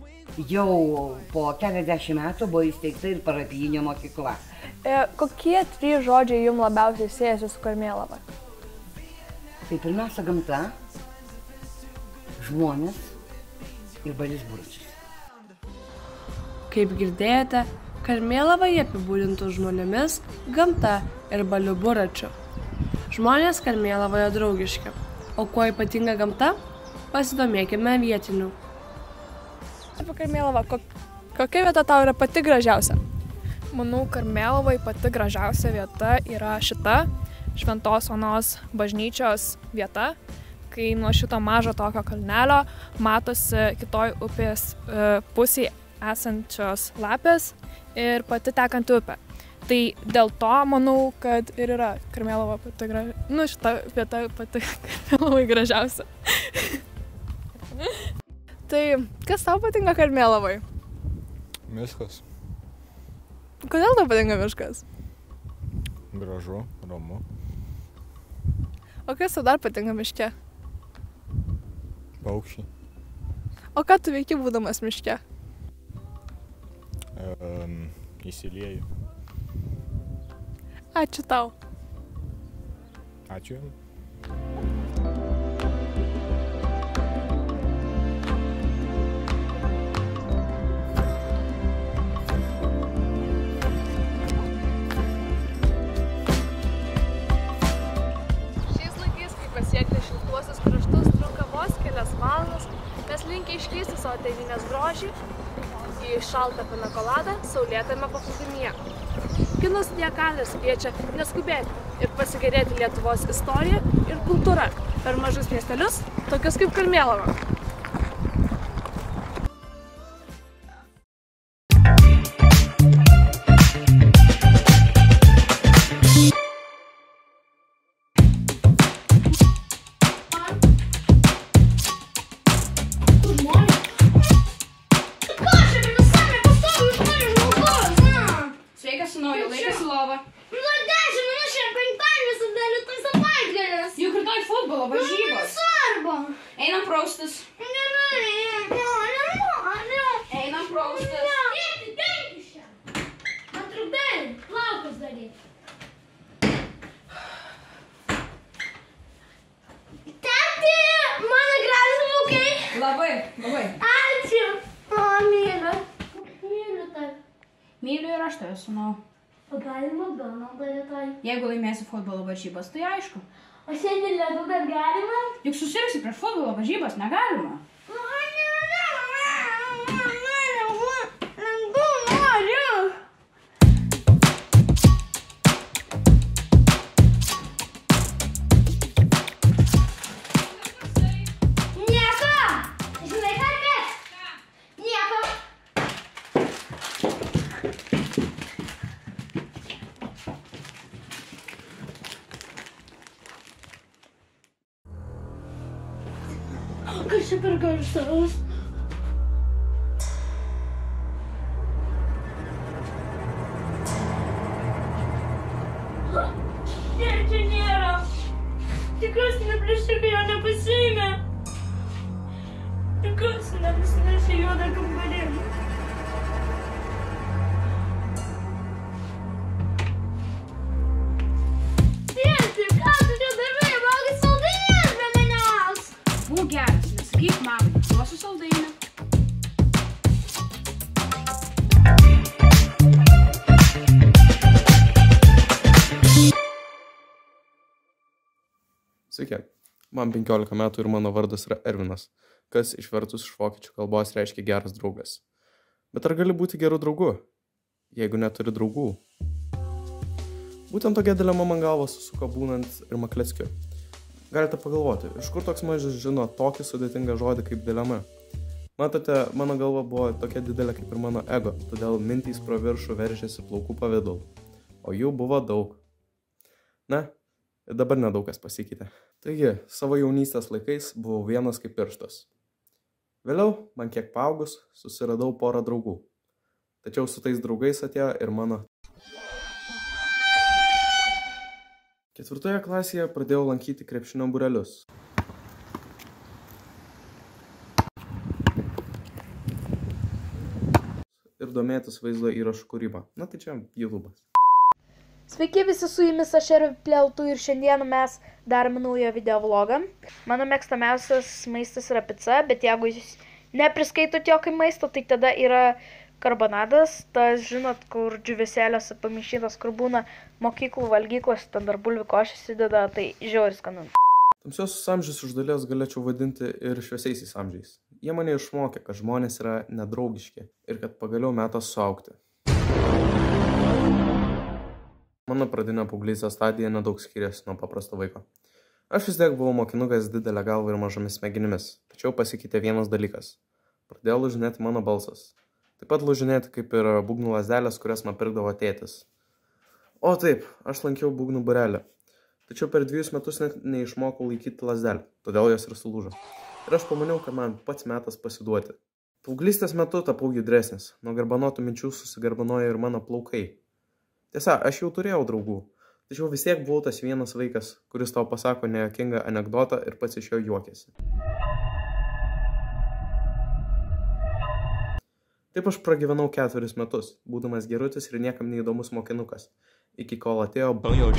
Jau po keliasdešimt metų buvo įsteigta ir parapijinė mokykla. E, kokie trys žodžiai jums labiausiai siejasi su Karmėlava? Tai pirmiausia gamta, žmonės ir Balis Buračas. Kaip girdėjote, Karmėlavoje apibūdintų žmonėmis, gamta ir Baliu Buraču. Žmonės Karmėlavoje draugiški. O kuo ypatinga gamta? Pasidomėkime vietinių. Apie Karmėlavą, kokia vieta tau yra pati gražiausia? Manau, Karmėlavai pati gražiausia vieta yra šita Šventos Onos bažnyčios vieta, kai nuo šito mažo tokio kalnelio matosi kitoj upės e, pusėje esančios lapės ir pati tekanti upė. Tai dėl to manau, kad ir yra Karmėlava pati gražiausia. Nu, šita vieta pati Karmėlavai gražiausia. Tai kas tau patinka Karmėlavai? Miškas. Kodėl tau patinka miškas? Gražu, ramu. O kas tau dar patinka miške? Paukščiai. O ką tu veiki būdamas miške? Um, įsilieju. Ačiū tau. Ačiū. Pasiekti šiltuosius kraštus trunka vos kelias valandas, mes linkę iškeisti savo tėvynės grožį į šaltą pinakoladą saulėtame paplūdimyje. Kino studija Kadras kviečia neskubėti ir pasigėrėti Lietuvos istoriją ir kultūrą per mažus miestelius, tokius kaip Karmėlava. Einam praustis. Einam praustis. Tėti, tenkis čia. Man trukdai, plaukas daryti. Tėti, mano gražus plaukai. Labai, labai. Ačiū. O, myliu. Myliu tai. Myliu ir aš tave, sūnau. O galima Donaldą rytoj? Jeigu laimėsi futbolo varžybas, tai aišku. O šiandien ledų dar galima? Juk susirgsi prieš futbolo varžybas, negalima. Kas čia per garsas? Ne, čia nėra. Tikriausiai neplėšikai jo nepasiėmė. Tikriausiai nepasinešė juodą kambarėlį. Tėti, ką tu čia darai? Valgai saldainės be manęs. Būk geras, nesakyk mamai, duosiu saldainį. Sveiki, man penkiolika metų ir mano vardas yra Ervinas, kas išvertus iš vokiečių kalbos reiškia geras draugas. Bet ar gali būti geru draugu, jeigu neturi draugų? Būtent tokia dilema man galva susuko būnant ir Makleckiu. Galite pagalvoti, iš kur toks mažas žino tokį sudėtingą žodį kaip dilema? Matote, mano galva buvo tokia didelė kaip ir mano ego, todėl mintys pro viršų veržėsi plaukų pavidalu. O jų buvo daug. Na, ir dabar nedaug kas pasikeitė. Taigi, savo jaunystės laikais buvau vienas kaip pirštas. Vėliau, man kiek paaugus, susiradau porą draugų. Tačiau su tais draugais atėjo ir mano. Ketvirtoje klasėje pradėjau lankyti krepšinio būrelius. Ir domėtis vaizdo įrašų kūrybą. Na tai čia YouTube'as. Sveiki visi, su jumis aš Ervipleutu ir šiandien mes darome naują video vlogą. Mano mėgstamiausias maistas yra pica, bet jeigu jūs nepriskaitot jo kaip maisto, tai tada yra karbonadas. Tas, žinot, kur džiuvesėliuose pamaišytas, kur būna mokyklų valgyklos, ten dar bulvių košės įdeda, tai žiauriai skanu. Tamsiosius amžius iš dalies galėčiau vadinti ir šviesiaisiais amžiais. Jie mane išmokė, kad žmonės yra nedraugiški ir kad pagaliau metas suaugti. Mano pradinė paauglystės stadija nedaug skiriasi nuo paprasto vaiko. Aš vis tiek buvau mokinukas didelę galvą ir mažomis smegenimis, tačiau pasikeitė vienas dalykas. Pradėjo lūžinėti mano balsas. Taip pat lūžinėti kaip ir būgnų lazdelės, kurias man pirkdavo tėtis. O taip, aš lankiau būgnų būrelį. Tačiau per dviejus metus net neišmokau laikyti lazdelę, todėl jos ir sulūžo. Ir aš pamaniau, kad man pats metas pasiduoti. Paauglystės metu tapau judresnis, nuo garbanotų minčių susigarbanojo ir mano plaukai. Tiesa, aš jau turėjau draugų, tačiau vis tiek buvau tas vienas vaikas, kuris tau pasako nejuokingą anekdotą ir pats iš jo juokiasi. Taip aš pragyvenau keturis metus, būdamas gerutis ir niekam neįdomus mokinukas, iki kol atėjo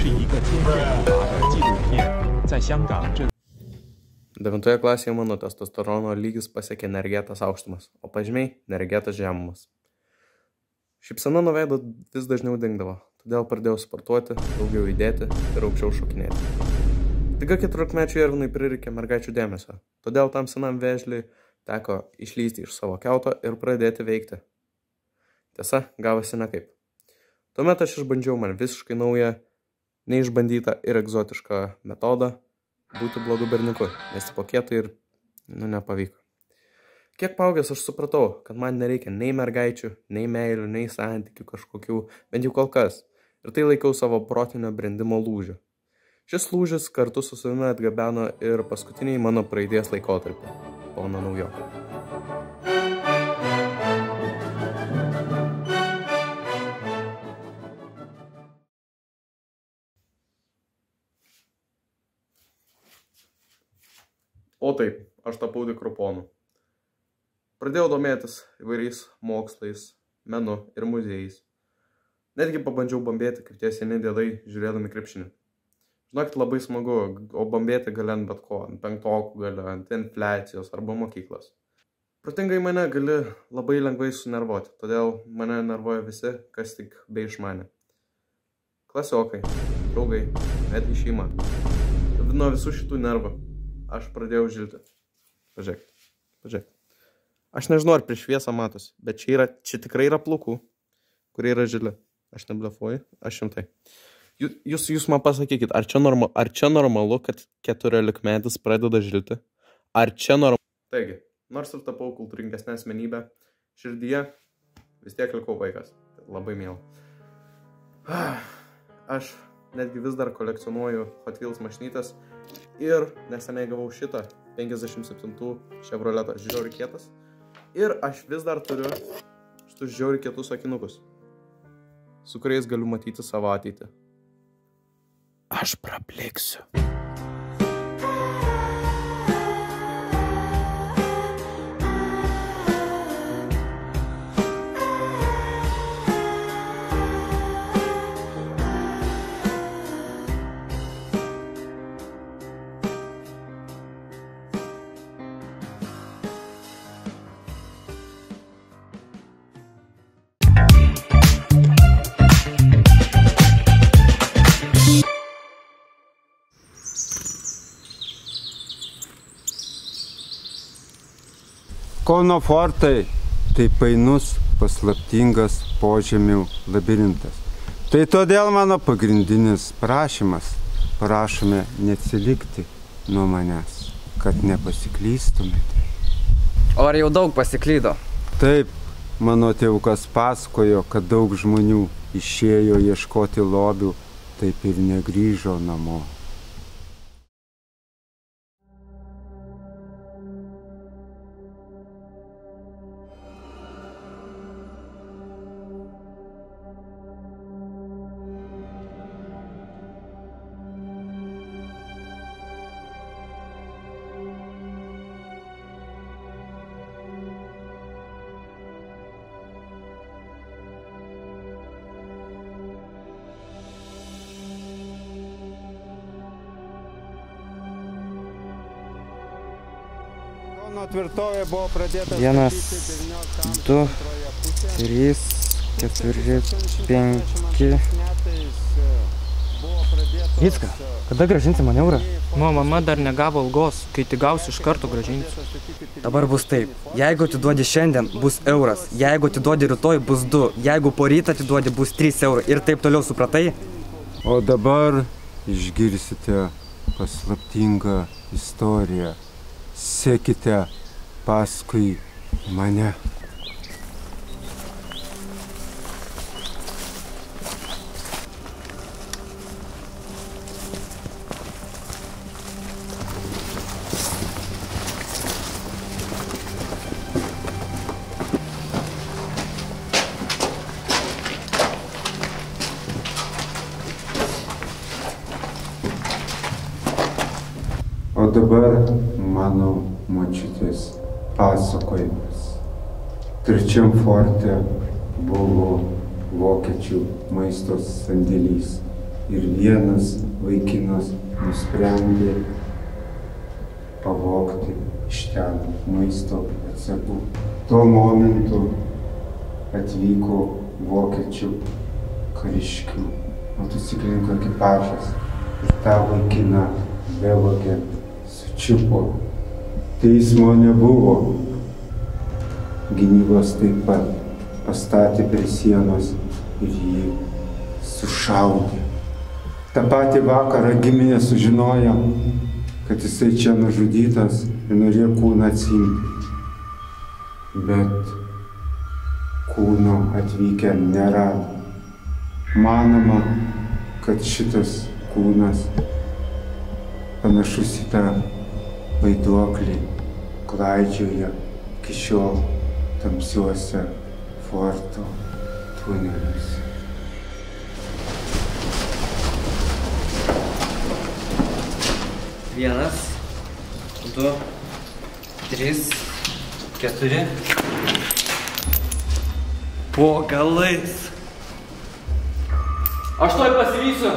Devintoje klasėje mano testosterono lygis pasiekė neregėtas aukštumas, o pažymiai neregėtas žemumas. Šypsena nuo veido vis dažniau dingdavo, todėl pradėjau sportuoti, daugiau judėti ir aukščiau šokinėti. Staiga keturiolikmečiui Ervinui prireikė mergaičių dėmesio, todėl tam senam vėžliui teko išlįsti iš savo kiauto ir pradėti veikti. Tiesa, gavosi nekaip. Tuomet aš išbandžiau man visiškai naują, neišbandytą ir egzotišką metodą būti blogu berniuku, nes po kietai ir, nu, nepavyko. Kiek paaugęs aš supratau, kad man nereikia nei mergaičių, nei meilių, nei santykių kažkokių, bent jau kol kas. Ir tai laikau savo protinio brendimo lūžiu. Šis lūžis kartu su savimi atgabeno ir paskutiniai mano praeities laikotarpį, pono naujoko. O taip, aš tapau tikru ponu. Pradėjau domėtis įvairiais mokslais, menu ir muziejais. Netgi pabandžiau bambėti kaip tie seni dėdai žiūrėdami krepšinį. Žinokit, labai smagu, o bambėti gali ant bet ko, ant penktokų gali, ant infliacijos arba mokyklos. Protingai mane gali labai lengvai sunervuoti, todėl mane nervuoja visi, kas tik be išmanė. Klasiokai, draugai, netgi šeima. Nuo visų šitų nervų aš pradėjau žilti. Pažiūrėk, pažiūrėk. Aš nežinau, ar prieš šviesą matosi, bet čia, yra, čia tikrai yra plaukų, kurie yra žili. Aš neblefuoju, aš šimtai. Jūs, jūs man pasakykit, ar čia, normal, ar čia normalu, kad keturiolikmetis pradeda žilti? Ar čia normalu? Taigi, nors ir tapau kultūringesnė asmenybė, širdyje vis tiek likau vaikas. Labai miela. Aš netgi vis dar kolekcionuoju Hot Wheels mašinytes ir neseniai gavau šitą penkiasdešimt septintų Chevroletą, žiauriai kietas. Ir aš vis dar turiu šitus žiauriai kietus akinukus, su kuriais galiu matyti savo ateitį. Aš prapliksiu. Kauno fortai – tai painus, paslaptingas požemių labirintas. Tai todėl mano pagrindinis prašymas – prašome neatsilikti nuo manęs, kad nepasiklystumėte. O ar jau daug pasiklydo? Taip, mano tėvukas pasakojo, kad daug žmonių išėjo ieškoti lobių, taip ir negrįžo namo. Tvirtovė buvo pradėta Vienas, du, trys, keturi, penki. Icka, kada grąžinsi man eurą? Nu, mama dar negavo algos, kai tik gausiu iš karto grąžinsiu. Dabar bus taip. Jeigu atiduodi šiandien, bus euras. Jeigu atiduodi rytoj, bus du. Jeigu po rytą atiduodi, bus trys eurai. Ir taip toliau, supratai? O dabar išgirsite paslaptingą istoriją. Sekite paskui mane. O dabar mano močiutės pasakojimas. Trečiam forte buvo vokiečių maisto sandėlys ir vienas vaikinas nusprendė pavogti iš ten maisto atsargų. Tuo momentu atvyko vokiečių kariškių motociklininkų ekipažas ir tą vaikiną bevogę sučiupo. Teismo nebuvo. Gynybos taip pat pastatė prie sienos ir jį sušaudė. Ta patį vakarą giminė sužinojo, kad jisai čia nužudytas ir norėjo kūną atsiimti. Bet kūno atvykę nerado. Manoma, kad šitas kūnas panašus į tą vaiduoklį klaidžioja iki šiol tamsiuose forto tuneliuose. Vienas, du, trys, keturi. Po galais. Aš tuoj pasivysiu.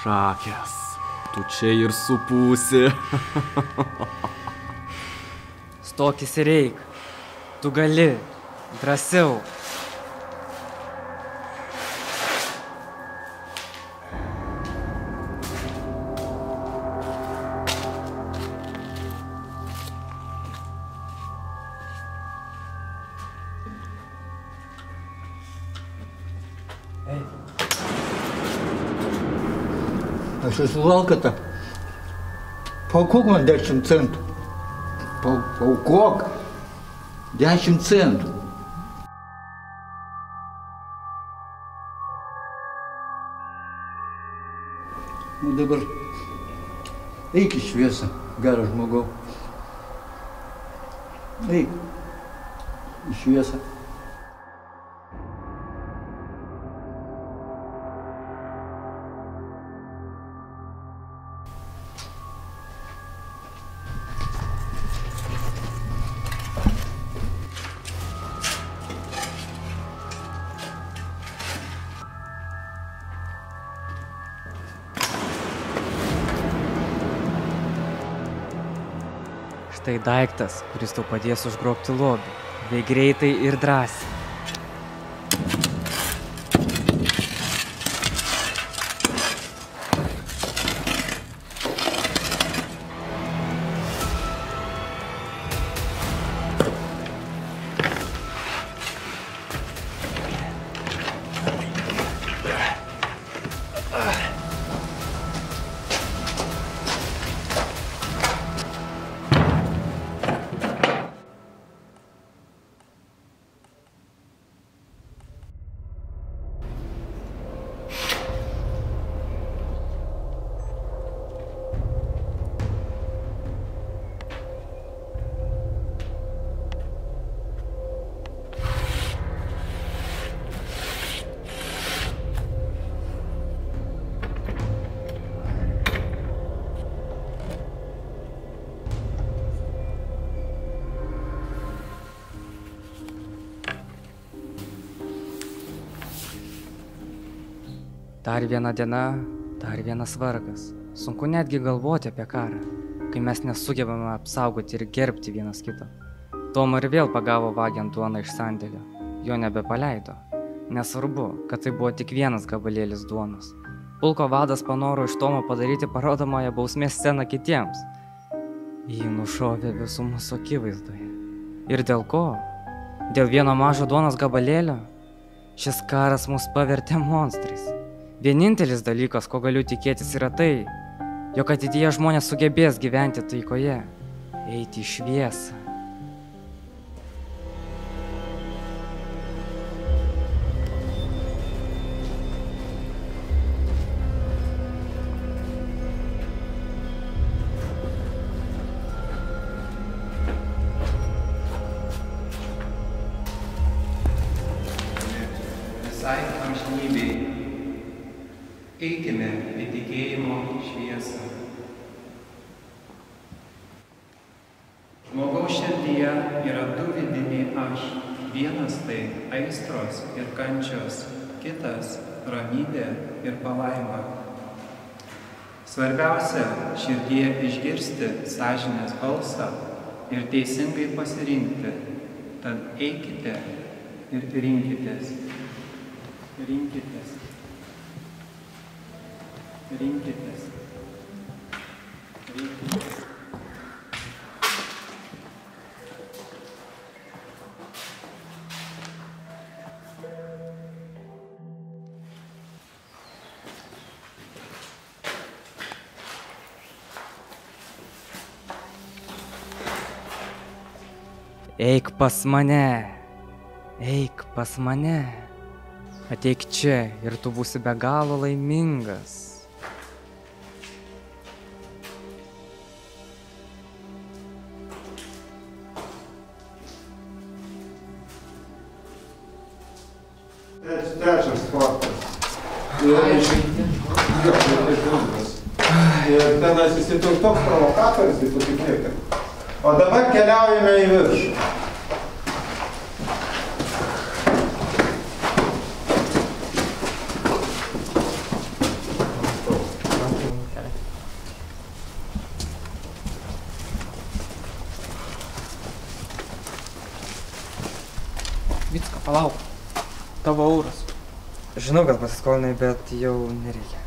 Šakės, tu čia ir supūsi. Stokis ir eik. Tu gali. Drąsiau. Aš esu valkata. Paukok man dešimt centų. Paukok dešimt centų. Nu dabar eik į šviesą, geras žmogau. Eik į šviesą. Tai daiktas, kuris tau padės užgrobti lobį. Veik greitai ir drąsiai. Dar viena diena, dar vienas vargas. Sunku netgi galvoti apie karą, kai mes nesugebame apsaugoti ir gerbti vienas kitą. Toma ir vėl pagavo vagiant duoną iš sandėlio. Jo nebepaleido. Nesvarbu, kad tai buvo tik vienas gabalėlis duonos. Pulko vadas panoro iš Tomo padaryti parodomąją bausmės sceną kitiems. Jį nušovė visų mūsų akivaizdoje. Ir dėl ko? Dėl vieno mažo duonos gabalėlio? Šis karas mus pavertė monstrais. Vienintelis dalykas, ko galiu tikėtis, yra tai, jog ateityje žmonės sugebės gyventi taikoje, eiti į šviesą. Visai amžinybei. Eikime į tikėjimo šviesą. Žmogaus širdyje yra du vidiniai aš. Vienas tai aistros ir kančios, kitas ramybė ir palaima. Svarbiausia širdyje išgirsti sąžinės balsą ir teisingai pasirinkti. Tad eikite ir rinkitės. Rinkitės. Rinkitės. Rinkitės. Eik pas mane. Eik pas mane. Ateik čia ir tu būsi be galo laimingas. Trečias faktas. Ir tenas jis toks toks provokatorius, tai patikėkite. O dabar keliaujame į viršų. Vicka, palauk. Tavo euras. Žinau, gal pasiskolinai, bet jau nereikia.